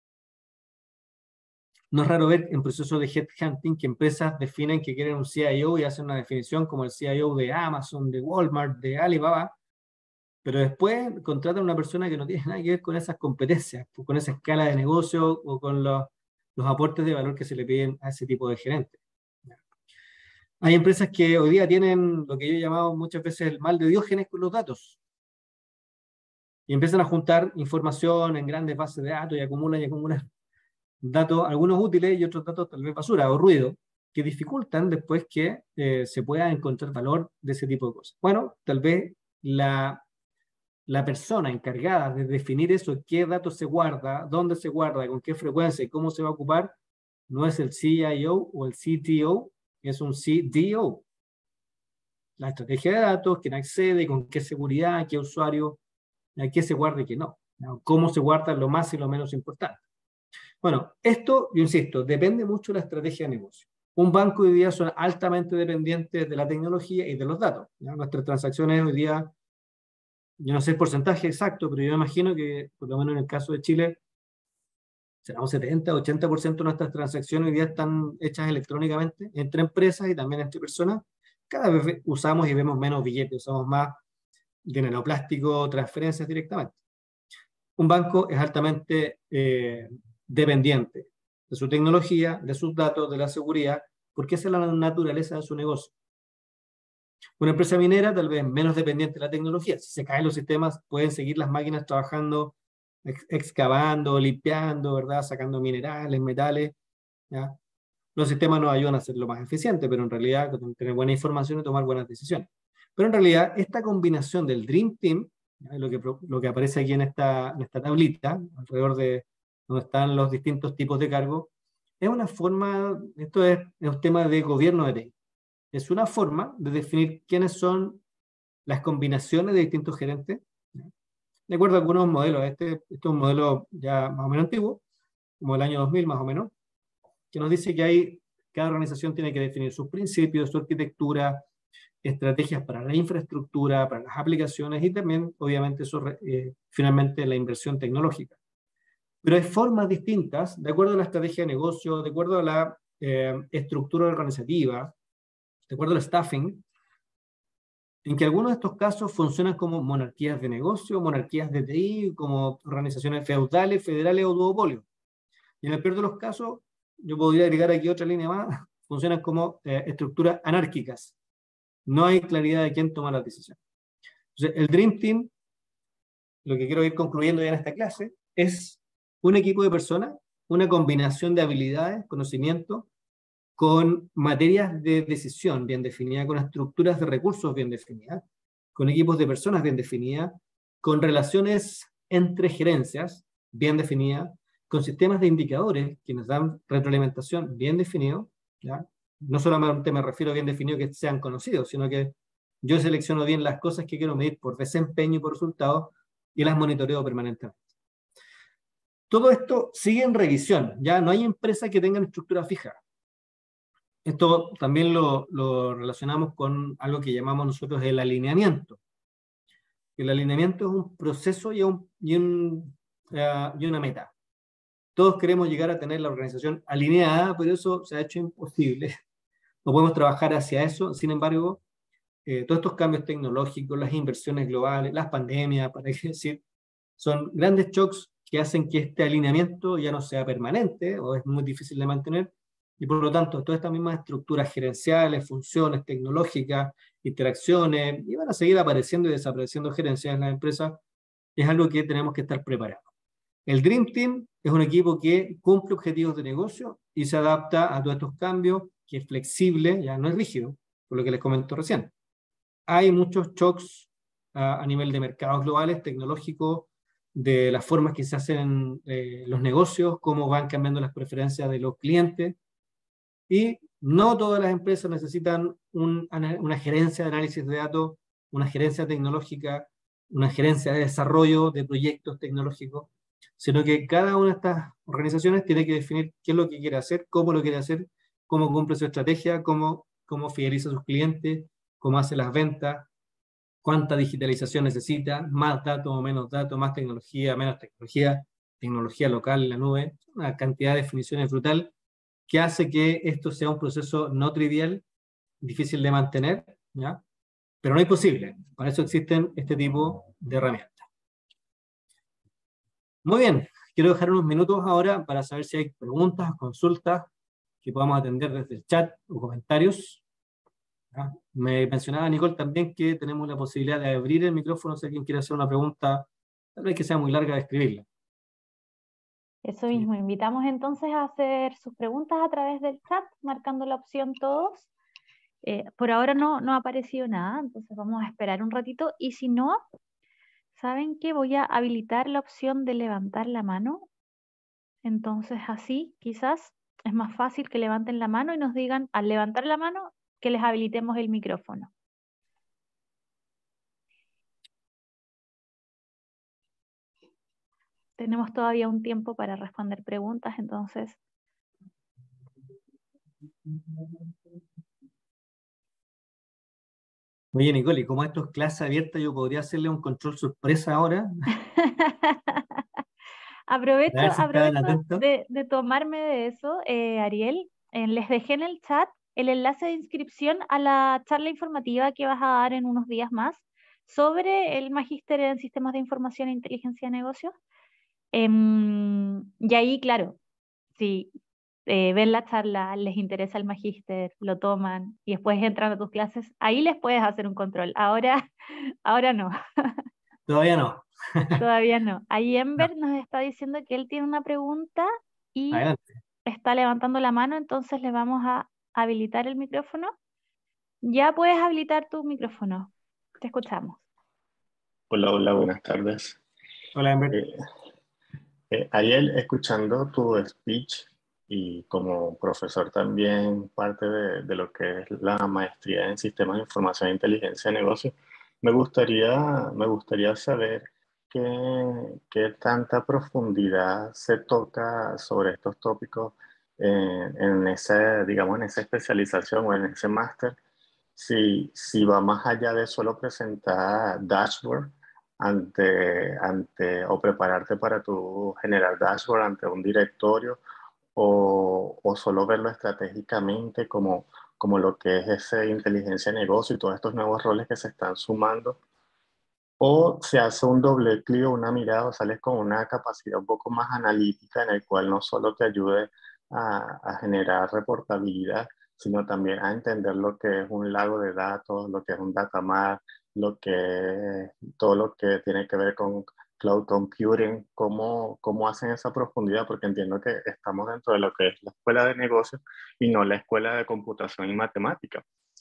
No es raro ver en procesos de headhunting que empresas definen que quieren un CIO y hacen una definición como el CIO de Amazon, de Walmart, de Alibaba, pero después contratan a una persona que no tiene nada que ver con esas competencias, con esa escala de negocio o con los aportes de valor que se le piden a ese tipo de gerentes. Hay empresas que hoy día tienen lo que yo he llamado muchas veces el mal de Diógenes con los datos. Y empiezan a juntar información en grandes bases de datos y acumulan datos, algunos útiles y otros datos tal vez basura o ruido, que dificultan después que se pueda encontrar valor de ese tipo de cosas. Bueno, tal vez la persona encargada de definir eso, qué datos se guarda, dónde se guarda, con qué frecuencia y cómo se va a ocupar, no es el CIO o el CTO, es un CDO. La estrategia de datos, quién accede, con qué seguridad, qué usuario, a qué se guarda y qué no. Cómo se guarda lo más y lo menos importante. Bueno, esto, yo insisto, depende mucho de la estrategia de negocio. Un banco hoy día son altamente dependientes de la tecnología y de los datos. ¿Ya? Nuestras transacciones hoy día, yo no sé el porcentaje exacto, pero yo imagino que, por lo menos en el caso de Chile, será un 70-80% de nuestras transacciones hoy día están hechas electrónicamente entre empresas y también entre personas. Cada vez usamos y vemos menos billetes, usamos más dinero plástico, transferencias directamente. Un banco es altamente dependiente de su tecnología, de sus datos, de la seguridad, porque esa es la naturaleza de su negocio. Una empresa minera tal vez menos dependiente de la tecnología. Si se caen los sistemas, pueden seguir las máquinas trabajando, excavando, limpiando, ¿verdad? Sacando minerales, metales, ¿ya? Los sistemas nos ayudan a hacerlo más eficiente, pero en realidad tener buena información y tomar buenas decisiones. Pero en realidad esta combinación del Dream Team, lo que aparece aquí en esta tablita, alrededor de donde están los distintos tipos de cargos, es una forma, esto es un tema de gobierno de TI. Es una forma de definir quiénes son las combinaciones de distintos gerentes, de acuerdo a algunos modelos. Este es un modelo ya más o menos antiguo, como el año 2000 más o menos, que nos dice que cada organización tiene que definir sus principios, su arquitectura, estrategias para la infraestructura, para las aplicaciones y también, obviamente, finalmente la inversión tecnológica. Pero hay formas distintas, de acuerdo a la estrategia de negocio, de acuerdo a la estructura organizativa, de acuerdo al staffing, en que algunos de estos casos funcionan como monarquías de negocio, monarquías de TI, como organizaciones feudales, federales o duopolios. Y en el peor de los casos, yo podría agregar aquí otra línea más, funcionan como estructuras anárquicas. No hay claridad de quién toma la decisión. Entonces, el Dream Team, lo que quiero ir concluyendo ya en esta clase, es un equipo de personas, una combinación de habilidades, conocimientos, con materias de decisión bien definidas, con estructuras de recursos bien definidas, con equipos de personas bien definidas, con relaciones entre gerencias bien definidas, con sistemas de indicadores que nos dan retroalimentación bien definidos, ¿ya? No solamente me refiero a bien definido que sean conocidos, sino que yo selecciono bien las cosas que quiero medir por desempeño y por resultados y las monitoreo permanentemente. Todo esto sigue en revisión, ya no hay empresas que tengan estructura fija. Esto también lo relacionamos con algo que llamamos nosotros el alineamiento. El alineamiento es un proceso y una meta. Todos queremos llegar a tener la organización alineada, pero eso se ha hecho imposible. No podemos trabajar hacia eso. Sin embargo, todos estos cambios tecnológicos, las inversiones globales, las pandemias, para qué decir, son grandes shocks que hacen que este alineamiento ya no sea permanente o es muy difícil de mantener, y por lo tanto todas estas mismas estructuras gerenciales, funciones tecnológicas, interacciones, y van a seguir apareciendo y desapareciendo gerencias en las empresas, es algo que tenemos que estar preparados. El Dream Team es un equipo que cumple objetivos de negocio y se adapta a todos estos cambios, que es flexible, ya no es rígido, por lo que les comento recién. Hay muchos shocks a nivel de mercados globales, tecnológicos, de las formas que se hacen los negocios, cómo van cambiando las preferencias de los clientes, y no todas las empresas necesitan una gerencia de análisis de datos, una gerencia tecnológica, una gerencia de desarrollo de proyectos tecnológicos, sino que cada una de estas organizaciones tiene que definir qué es lo que quiere hacer, cómo lo quiere hacer, cómo cumple su estrategia, cómo fideliza a sus clientes, cómo hace las ventas, cuánta digitalización necesita, más datos o menos datos, más tecnología, menos tecnología, tecnología local en la nube, una cantidad de definiciones brutal que hace que esto sea un proceso no trivial, difícil de mantener, ¿ya? Pero no imposible. Para eso existen este tipo de herramientas. Muy bien, quiero dejar unos minutos ahora para saber si hay preguntas, consultas que podamos atender desde el chat o comentarios. ¿Ya? Me mencionaba Nicole también que tenemos la posibilidad de abrir el micrófono si alguien quiere hacer una pregunta, tal vez que sea muy larga de escribirla. Eso Sí. mismo, invitamos entonces a hacer sus preguntas a través del chat, marcando la opción todos. Por ahora no ha aparecido nada, entonces vamos a esperar un ratito, y si no, ¿saben qué? Voy a habilitar la opción de levantar la mano. Entonces así quizás es más fácil que levanten la mano y nos digan al levantar la mano que les habilitemos el micrófono. Tenemos todavía un tiempo para responder preguntas, entonces Oye, Nicole, y como esto es clase abierta, yo podría hacerle un control sorpresa ahora. A ver si estaban aprovecho atentos. de tomarme de eso, Ariel. Les dejé en el chat el enlace de inscripción a la charla informativa que vas a dar en unos días más sobre el magíster en sistemas de información e inteligencia de negocios. Y ahí, claro, si ven la charla, les interesa el magíster, lo toman y después entran a tus clases, ahí les puedes hacer un control. Ahora, ahora no. Todavía no. Todavía no. Ahí No. Ember nos está diciendo que él tiene una pregunta y Adelante. está levantando la mano, entonces le vamos a habilitar el micrófono. Ya puedes habilitar tu micrófono. Te escuchamos. Hola, hola, buenas tardes. Hola, Amber. Ariel, escuchando tu speech y como profesor también parte de lo que es la maestría en Sistemas de Información e Inteligencia de Negocios, me gustaría saber qué tanta profundidad se toca sobre estos tópicos digamos, en esa especialización o en ese máster, si va más allá de solo presentar dashboard o prepararte para tu generar dashboard ante un directorio o solo verlo estratégicamente como lo que es ese inteligencia de negocio y todos estos nuevos roles que se están sumando, o se hace un doble clic o una mirada o sales con una capacidad un poco más analítica en el cual no solo te ayude a generar reportabilidad, sino también a entender lo que es un lago de datos, lo que es un data mart, todo lo que tiene que ver con cloud computing, ¿cómo hacen esa profundidad? Porque entiendo que estamos dentro de lo que es la escuela de negocios y no la escuela de computación y matemática.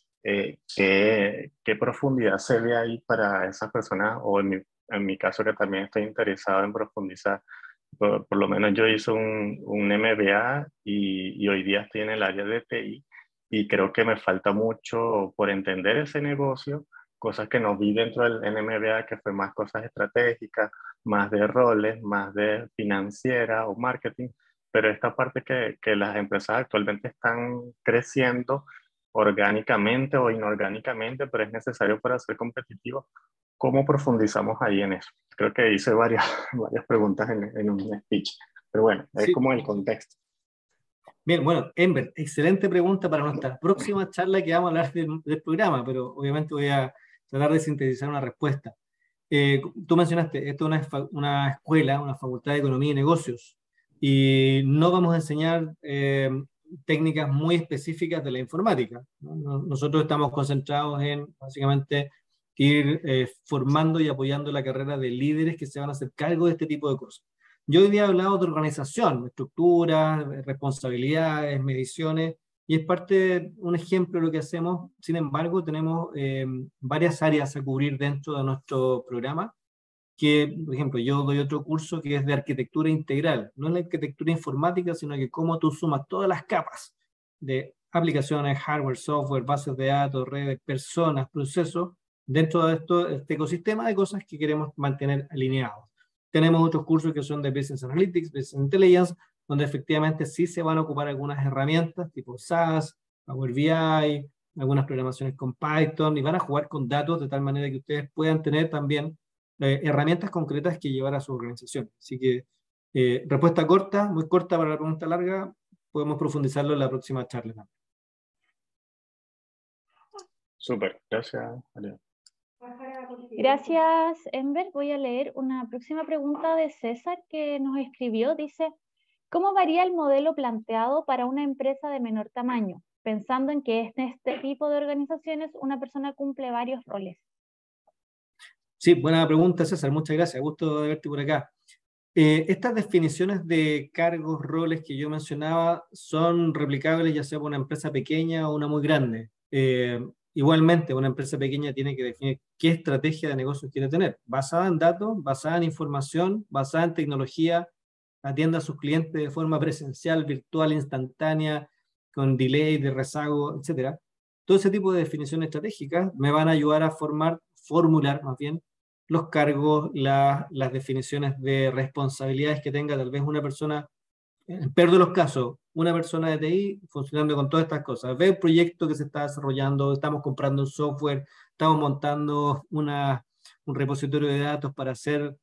¿Qué profundidad se ve ahí para esas personas? O en mi caso, que también estoy interesado en profundizar. Por lo menos yo hice un MBA y hoy día estoy en el área de TI y creo que me falta mucho por entender ese negocio, cosas que no vi dentro del MBA, que fue más cosas estratégicas, más de roles, más de financiera o marketing, pero esta parte que las empresas actualmente están creciendo orgánicamente o inorgánicamente, pero es necesario para ser competitivos. ¿Cómo profundizamos ahí en eso? Creo que hice varias preguntas en un speech, pero bueno, es Sí. como el contexto. Bien, bueno, Enver, excelente pregunta para nuestra próxima charla que vamos a hablar del programa, pero obviamente voy a tratar de sintetizar una respuesta. Tú mencionaste, esto es una escuela, una facultad de Economía y Negocios, y no vamos a enseñar técnicas muy específicas de la informática, ¿no? Nosotros estamos concentrados en, básicamente, ir formando y apoyando la carrera de líderes que se van a hacer cargo de este tipo de cosas. Yo hoy día he hablado de organización, estructuras, responsabilidades, mediciones, y es un ejemplo de lo que hacemos. Sin embargo, tenemos varias áreas a cubrir dentro de nuestro programa, que, por ejemplo, yo doy otro curso que es de arquitectura integral. No es la arquitectura informática, sino que cómo tú sumas todas las capas de aplicaciones, hardware, software, bases de datos, redes, personas, procesos, dentro de este ecosistema de cosas que queremos mantener alineados. Tenemos otros cursos que son de Business Analytics, Business Intelligence, donde efectivamente sí se van a ocupar algunas herramientas tipo SAS, Power BI, algunas programaciones con Python, y van a jugar con datos de tal manera que ustedes puedan tener también herramientas concretas que llevar a su organización. Así que, respuesta corta, muy corta para la pregunta larga, podemos profundizarlo en la próxima charla. Súper, gracias, María. Gracias, Enver. Voy a leer una próxima pregunta de César que nos escribió. Dice, ¿cómo varía el modelo planteado para una empresa de menor tamaño? Pensando en que en este tipo de organizaciones una persona cumple varios roles. Sí, buena pregunta, César. Muchas gracias. Gusto de verte por acá. Estas definiciones de cargos, roles que yo mencionaba son replicables ya sea por una empresa pequeña o una muy grande. Igualmente, una empresa pequeña tiene que definir qué estrategia de negocio quiere tener, basada en datos, basada en información, basada en tecnología, atienda a sus clientes de forma presencial, virtual, instantánea, con delay, de rezago, etc. Todo ese tipo de definiciones estratégicas me van a ayudar a formular más bien los cargos, las definiciones de responsabilidades que tenga tal vez una persona, en el peor de los casos, una persona de TI funcionando con todas estas cosas. Ve el proyecto que se está desarrollando, estamos comprando un software, estamos montando un repositorio de datos para hacer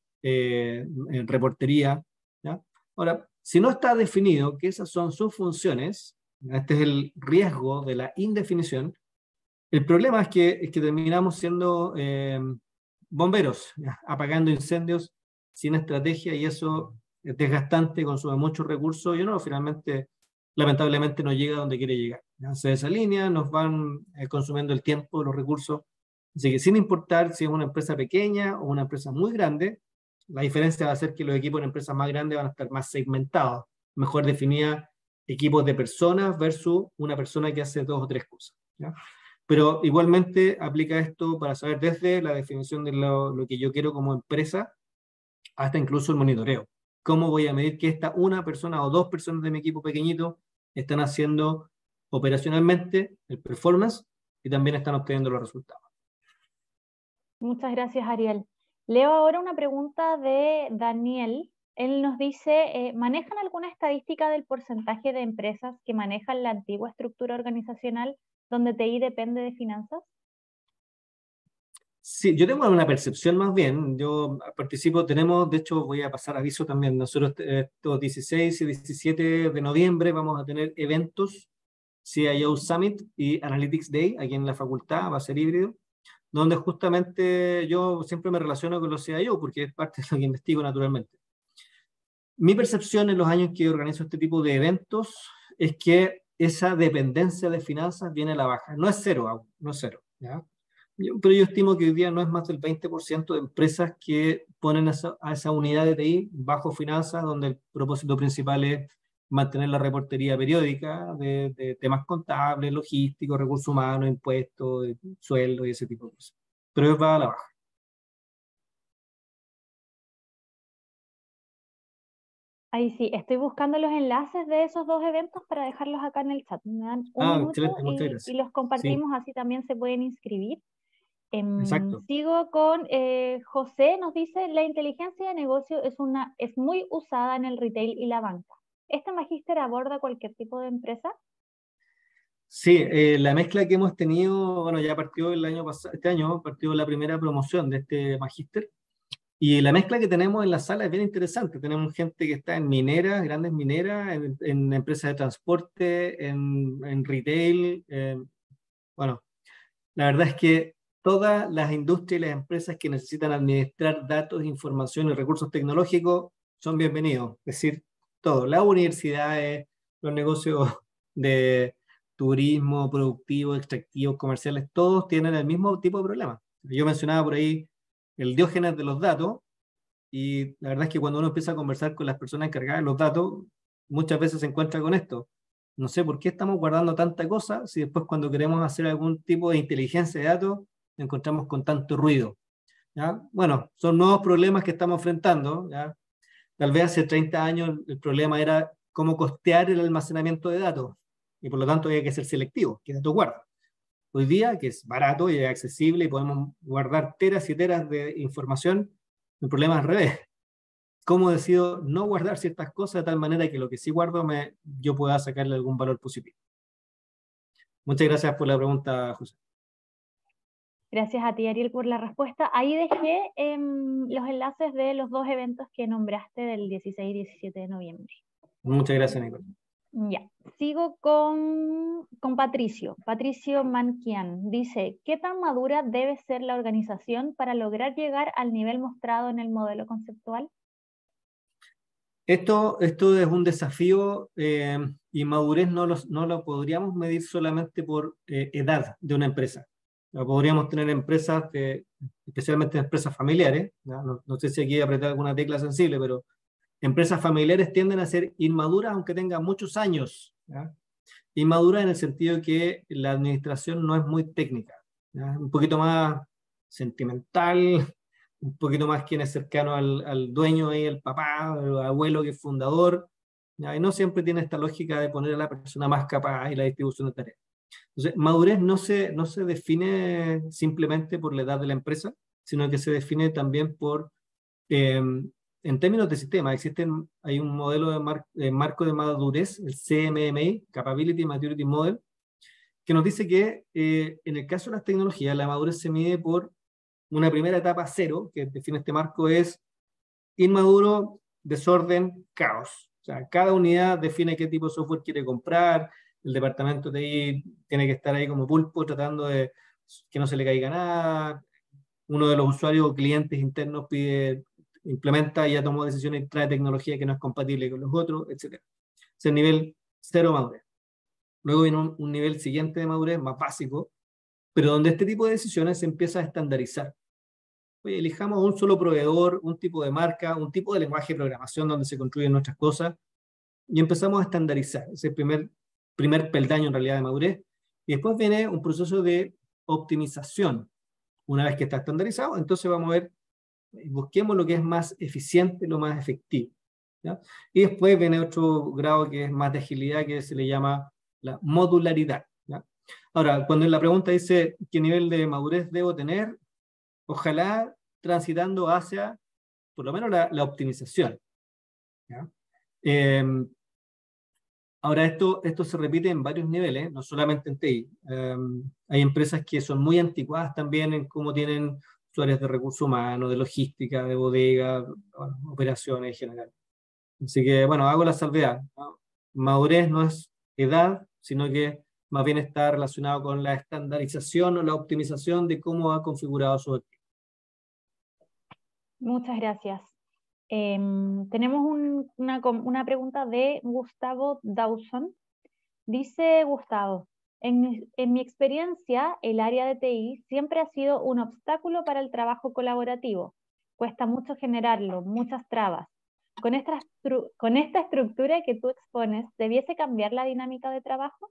reportería, ¿ya? Ahora, si no está definido que esas son sus funciones, este es el riesgo de la indefinición. El problema es que terminamos siendo bomberos, ¿ya? Apagando incendios sin estrategia, y eso es desgastante, consume muchos recursos y uno finalmente, lamentablemente, no llega a donde quiere llegar, ¿ya? Se desalinea, nos van consumiendo el tiempo, los recursos. Así que sin importar si es una empresa pequeña o una empresa muy grande, la diferencia va a ser que los equipos en empresas más grandes van a estar más segmentados, mejor definida, equipos de personas versus una persona que hace 2 o 3 cosas, ¿ya? Pero igualmente aplica esto para saber desde la definición de lo que yo quiero como empresa hasta incluso el monitoreo. ¿Cómo voy a medir que esta una persona o 2 personas de mi equipo pequeñito están haciendo operacionalmente el performance y también están obteniendo los resultados? Muchas gracias, Ariel. Leo ahora una pregunta de Daniel. Él nos dice, ¿manejan alguna estadística del porcentaje de empresas que manejan la antigua estructura organizacional donde TI depende de finanzas? Sí, yo tengo una percepción más bien. Yo participo, de hecho voy a pasar aviso también. Nosotros estos 16 y 17 de noviembre vamos a tener eventos, CIO Summit y Analytics Day aquí en la facultad, va a ser híbrido, donde justamente yo siempre me relaciono con los CIO porque es parte de lo que investigo naturalmente. Mi percepción en los años que organizo este tipo de eventos es que esa dependencia de finanzas viene a la baja. No es cero aún, no es cero, ¿ya? Pero yo estimo que hoy día no es más del 20% de empresas que ponen a esa unidad de TI bajo finanzas, donde el propósito principal es mantener la reportería periódica de temas contables, logísticos, recursos humanos, impuestos, sueldos y ese tipo de cosas. Pero va a la baja. Ahí sí, estoy buscando los enlaces de esos dos eventos para dejarlos acá en el chat. Me dan un minuto Excelente, muchas y gracias. los Sí, compartimos, así también se pueden inscribir. exacto. Sigo con José, nos dice, la inteligencia de negocio es muy usada en el retail y la banca. ¿Este magíster aborda cualquier tipo de empresa? Sí, la mezcla que hemos tenido, bueno, ya partió el año pasado, este año partió la primera promoción de este magíster. Y la mezcla que tenemos en la sala es bien interesante. Tenemos gente que está en mineras, grandes mineras, en empresas de transporte, en retail. Bueno, la verdad es que todas las industrias y las empresas que necesitan administrar datos, información y recursos tecnológicos son bienvenidos. Es decir, todo. Las universidades, los negocios de turismo, productivos, extractivos, comerciales, todos tienen el mismo tipo de problemas. Yo mencionaba por ahí el Diógenes de los datos, y la verdad es que cuando uno empieza a conversar con las personas encargadas de los datos, muchas veces se encuentra con esto. No sé por qué estamos guardando tanta cosa si después cuando queremos hacer algún tipo de inteligencia de datos, nos encontramos con tanto ruido. ¿Ya? Bueno, son nuevos problemas que estamos enfrentando. ¿Ya? Tal vez hace 30 años el problema era cómo costear el almacenamiento de datos y por lo tanto había que ser selectivo, qué datos guardo. Hoy día, que es barato y es accesible y podemos guardar teras y teras de información, el problema es al revés. ¿Cómo decido no guardar ciertas cosas de tal manera que lo que sí guardo yo pueda sacarle algún valor positivo? Muchas gracias por la pregunta, José. Gracias a ti, Ariel, por la respuesta. Ahí dejé los enlaces de los dos eventos que nombraste del 16 y 17 de noviembre. Muchas gracias, Nicole. Ya, sigo con Patricio. Patricio Manquian dice, ¿qué tan madura debe ser la organización para lograr llegar al nivel mostrado en el modelo conceptual? Esto es un desafío y madurez no lo podríamos medir solamente por edad de una empresa. Podríamos tener empresas, especialmente empresas familiares, no sé si aquí apretar alguna tecla sensible, pero empresas familiares tienden a ser inmaduras aunque tengan muchos años. ¿Ya? Inmaduras en el sentido que la administración no es muy técnica, ¿ya? Un poquito más sentimental, un poquito más quien es cercano al dueño, ahí, el papá, el abuelo que es fundador, ¿ya? Y no siempre tiene esta lógica de poner a la persona más capaz y la distribución de tareas. Entonces, madurez no se define simplemente por la edad de la empresa, sino que se define también por en términos de sistema, hay un modelo de marco de madurez, el CMMI, Capability Maturity Model, que nos dice que en el caso de las tecnologías, la madurez se mide por una primera etapa cero, que define este marco, es inmaduro, desorden, caos. O sea, cada unidad define qué tipo de software quiere comprar, el departamento de ahí tiene que estar ahí como pulpo tratando de que no se le caiga nada, uno de los usuarios o clientes internos implementa y ya tomó decisiones y trae tecnología que no es compatible con los otros, etc. Es el nivel cero madurez. Luego viene un nivel siguiente de madurez, más básico, pero donde este tipo de decisiones se empieza a estandarizar. Oye, elijamos un solo proveedor, un tipo de marca, un tipo de lenguaje de programación donde se construyen nuestras cosas y empezamos a estandarizar. Ese es el primer peldaño en realidad de madurez. Y después viene un proceso de optimización. Una vez que está estandarizado, entonces vamos a ver, busquemos lo que es más eficiente, lo más efectivo. ¿Ya? Y después viene otro grado que es más de agilidad, que se le llama la modularidad. ¿Ya? Ahora, cuando en la pregunta dice qué nivel de madurez debo tener, ojalá transitando hacia, por lo menos, la optimización. ¿Ya? Ahora, esto se repite en varios niveles, no solamente en TI. Hay empresas que son muy anticuadas también en cómo tienen sus áreas de recursos humanos, de logística, de bodega, bueno, operaciones en general. Así que, bueno, hago la salvedad, ¿no? Madurez no es edad, sino que más bien está relacionado con la estandarización o la optimización de cómo ha configurado su equipo. Muchas gracias. Tenemos una pregunta de Gustavo Dawson. Dice Gustavo, En mi experiencia, el área de TI siempre ha sido un obstáculo para el trabajo colaborativo. Cuesta mucho generarlo, muchas trabas. Con esta estructura que tú expones, ¿debiese cambiar la dinámica de trabajo?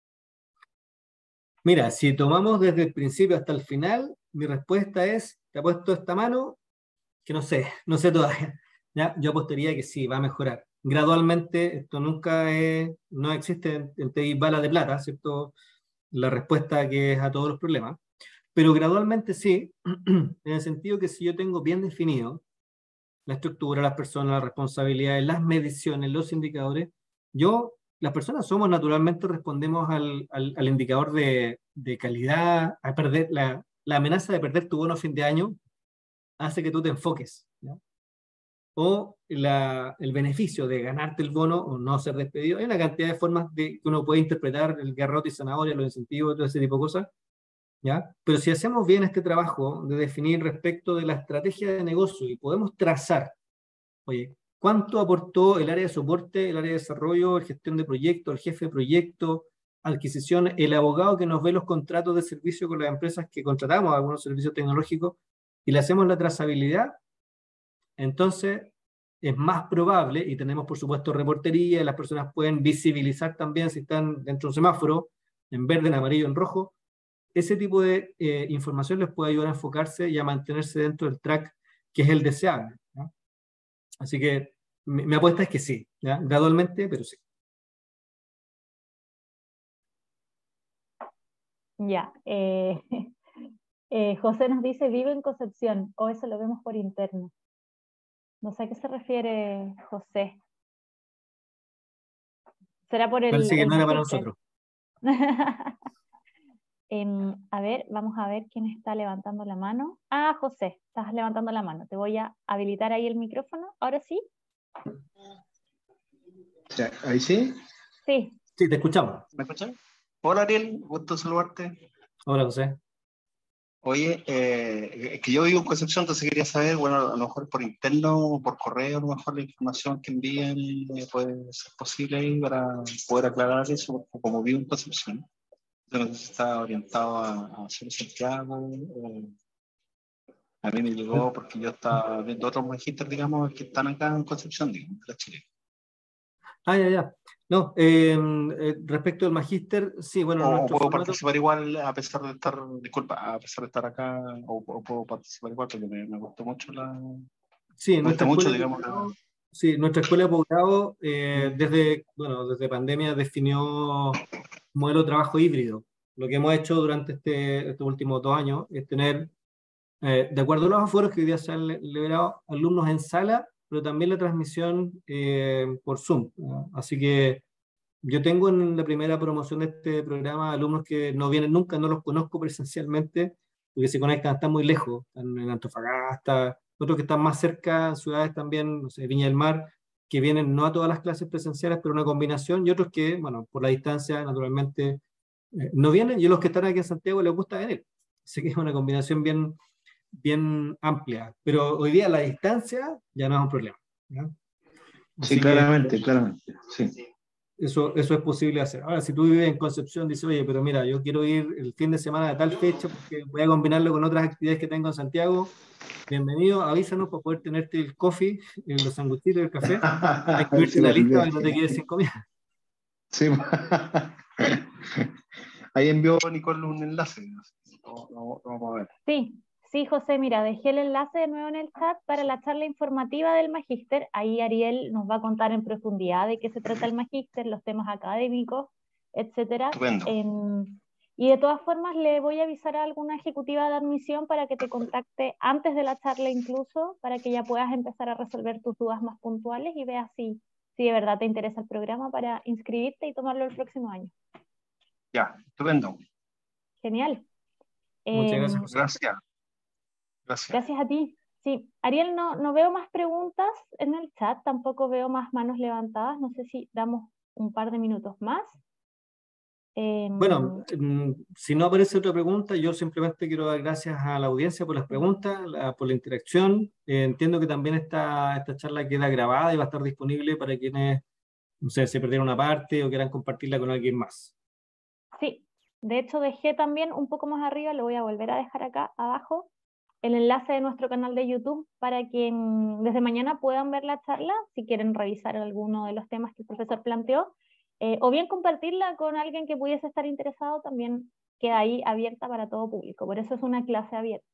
Mira, si tomamos desde el principio hasta el final, mi respuesta es, te apuesto esta mano, que no sé todavía. ¿Ya? Yo apostaría que sí, va a mejorar. Gradualmente, esto no existe en TI bala de plata, ¿cierto? La respuesta que es a todos los problemas. Pero gradualmente sí, en el sentido que si yo tengo bien definido la estructura, las personas, las responsabilidades, las mediciones, los indicadores, las personas somos naturalmente, respondemos al indicador de calidad, a perder la amenaza de perder tu bono a fin de año hace que tú te enfoques, ¿no? O el beneficio de ganarte el bono o no ser despedido. Hay una cantidad de formas que uno puede interpretar el garrote y zanahoria, los incentivos, todo ese tipo de cosas, ¿ya? Pero si hacemos bien este trabajo de definir respecto de la estrategia de negocio y podemos trazar, oye, ¿cuánto aportó el área de soporte, el área de desarrollo, el gestión de proyectos, el jefe de proyecto, adquisición, el abogado que nos ve los contratos de servicio con las empresas que contratamos, algunos servicios tecnológicos, y le hacemos la trazabilidad? Entonces es más probable, y tenemos por supuesto reportería, las personas pueden visibilizar también si están dentro de un semáforo, en verde, en amarillo, en rojo. Ese tipo de información les puede ayudar a enfocarse y a mantenerse dentro del track que es el deseable, ¿no? Así que mi apuesta es que sí, ¿ya? Gradualmente, pero sí. Ya. José nos dice, vive en Concepción, o eso lo vemos por interno. No sé a qué se refiere José. ¿Será por Parece que no era para magíster? nosotros. A ver, vamos a ver quién está levantando la mano. Ah, José, estás levantando la mano. Te voy a habilitar ahí el micrófono. ¿Ahora sí? ¿Ahí sí? Sí. Sí, te escuchamos. ¿Me escuchan? Hola Ariel, gusto saludarte. Hola, José. Oye, es que yo vivo en Concepción, entonces quería saber, bueno, a lo mejor por interno o por correo, a lo mejor la información que envíen puede ser posible ahí para poder aclarar eso, porque como vivo en Concepción, entonces está orientado a hacer Santiago. A mí me llegó porque yo estaba viendo otros magísteres, digamos, que están acá en Concepción, digamos, de la Chile. Ah, ya. No, respecto al magíster, sí, bueno, O nuestro puedo formato... participar igual a pesar de estar, disculpa, a pesar de estar acá, o puedo participar igual porque me gustó mucho Sí, me gusta nuestra mucho, escuela de digamos, posgrado, sí, nuestra escuela de posgrado desde pandemia definió un modelo de trabajo híbrido. Lo que hemos hecho durante estos últimos 2 años es tener, de acuerdo a los aforos que hoy día se han liberado, alumnos en sala, pero también la transmisión por Zoom, ¿no? Así que yo tengo en la primera promoción de este programa alumnos que no vienen nunca, no los conozco presencialmente, porque se conectan, están muy lejos, están en Antofagasta, otros que están más cerca, ciudades también, no sé, Viña del Mar, que vienen no a todas las clases presenciales, pero una combinación, y otros que, bueno, por la distancia, naturalmente, no vienen, y los que están aquí en Santiago les gusta venir. Así que es una combinación bien amplia, pero hoy día la distancia ya no es un problema, ¿ya? Sí, Así que claramente, sí. eso es posible hacer. Ahora, si tú vives en Concepción, dices, oye, pero mira, yo quiero ir el fin de semana de tal fecha porque voy a combinarlo con otras actividades que tengo en Santiago, bienvenido, avísanos para poder tenerte el coffee, los sanguchitos, el café, para incluirte Sí, en la pues, lista para que no te quedes sin comida. sí. Ahí envió Nicole un enlace. Vamos a ver. Sí, sí, José, mira, dejé el enlace de nuevo en el chat para la charla informativa del magíster. Ahí Ariel nos va a contar en profundidad de qué se trata el magíster, los temas académicos, etcétera. Estupendo. Y de todas formas le voy a avisar a alguna ejecutiva de admisión para que te contacte antes de la charla incluso, para que ya puedas empezar a resolver tus dudas más puntuales y veas si de verdad te interesa el programa para inscribirte y tomarlo el próximo año. Ya, estupendo. Genial. Muchas gracias, José. Gracias a ti. Sí, Ariel, no veo más preguntas en el chat, tampoco veo más manos levantadas. No sé si damos un par de minutos más. Bueno, si no aparece otra pregunta, yo simplemente quiero dar gracias a la audiencia por las preguntas, por la interacción. Entiendo que también esta charla queda grabada y va a estar disponible para quienes, no sé, se perdieron una parte o quieran compartirla con alguien más. Sí, De hecho, dejé también un poco más arriba, lo voy a volver a dejar acá abajo, el enlace de nuestro canal de YouTube para que desde mañana puedan ver la charla, si quieren revisar alguno de los temas que el profesor planteó, o bien compartirla con alguien que pudiese estar interesado, también queda ahí abierta para todo público. Por eso es una clase abierta.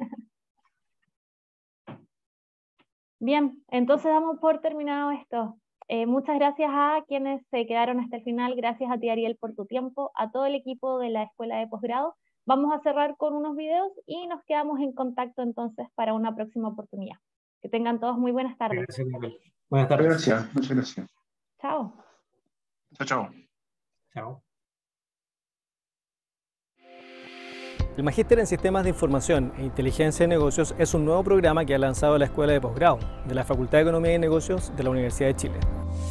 Bien, entonces damos por terminado esto. Muchas gracias a quienes se quedaron hasta el final, gracias a ti Ariel por tu tiempo, a todo el equipo de la Escuela de Posgrado. Vamos a cerrar con unos videos y nos quedamos en contacto entonces para una próxima oportunidad. Que tengan todos muy buenas tardes. Gracias, buenas tardes. Gracias, muchas gracias. Chao. Chao, chao. Chao. El Magíster en Sistemas de Información e Inteligencia de Negocios es un nuevo programa que ha lanzado la Escuela de Posgrado de la Facultad de Economía y Negocios de la Universidad de Chile.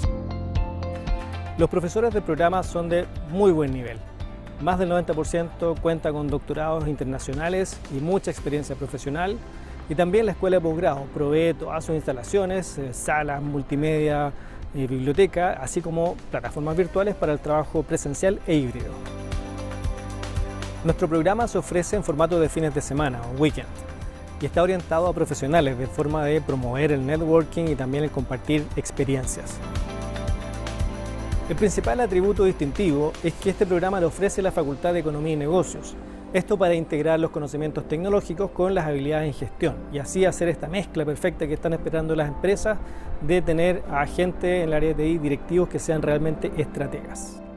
Los profesores del programa son de muy buen nivel. Más del 90% cuenta con doctorados internacionales y mucha experiencia profesional. Y también la Escuela de Posgrado provee todas sus instalaciones, salas, multimedia, biblioteca, así como plataformas virtuales para el trabajo presencial e híbrido. Nuestro programa se ofrece en formato de fines de semana o weekend y está orientado a profesionales de forma de promover el networking y también el compartir experiencias. El principal atributo distintivo es que este programa lo ofrece la Facultad de Economía y Negocios. Esto para integrar los conocimientos tecnológicos con las habilidades en gestión y así hacer esta mezcla perfecta que están esperando las empresas de tener a gente en el área de TI, directivos que sean realmente estrategas.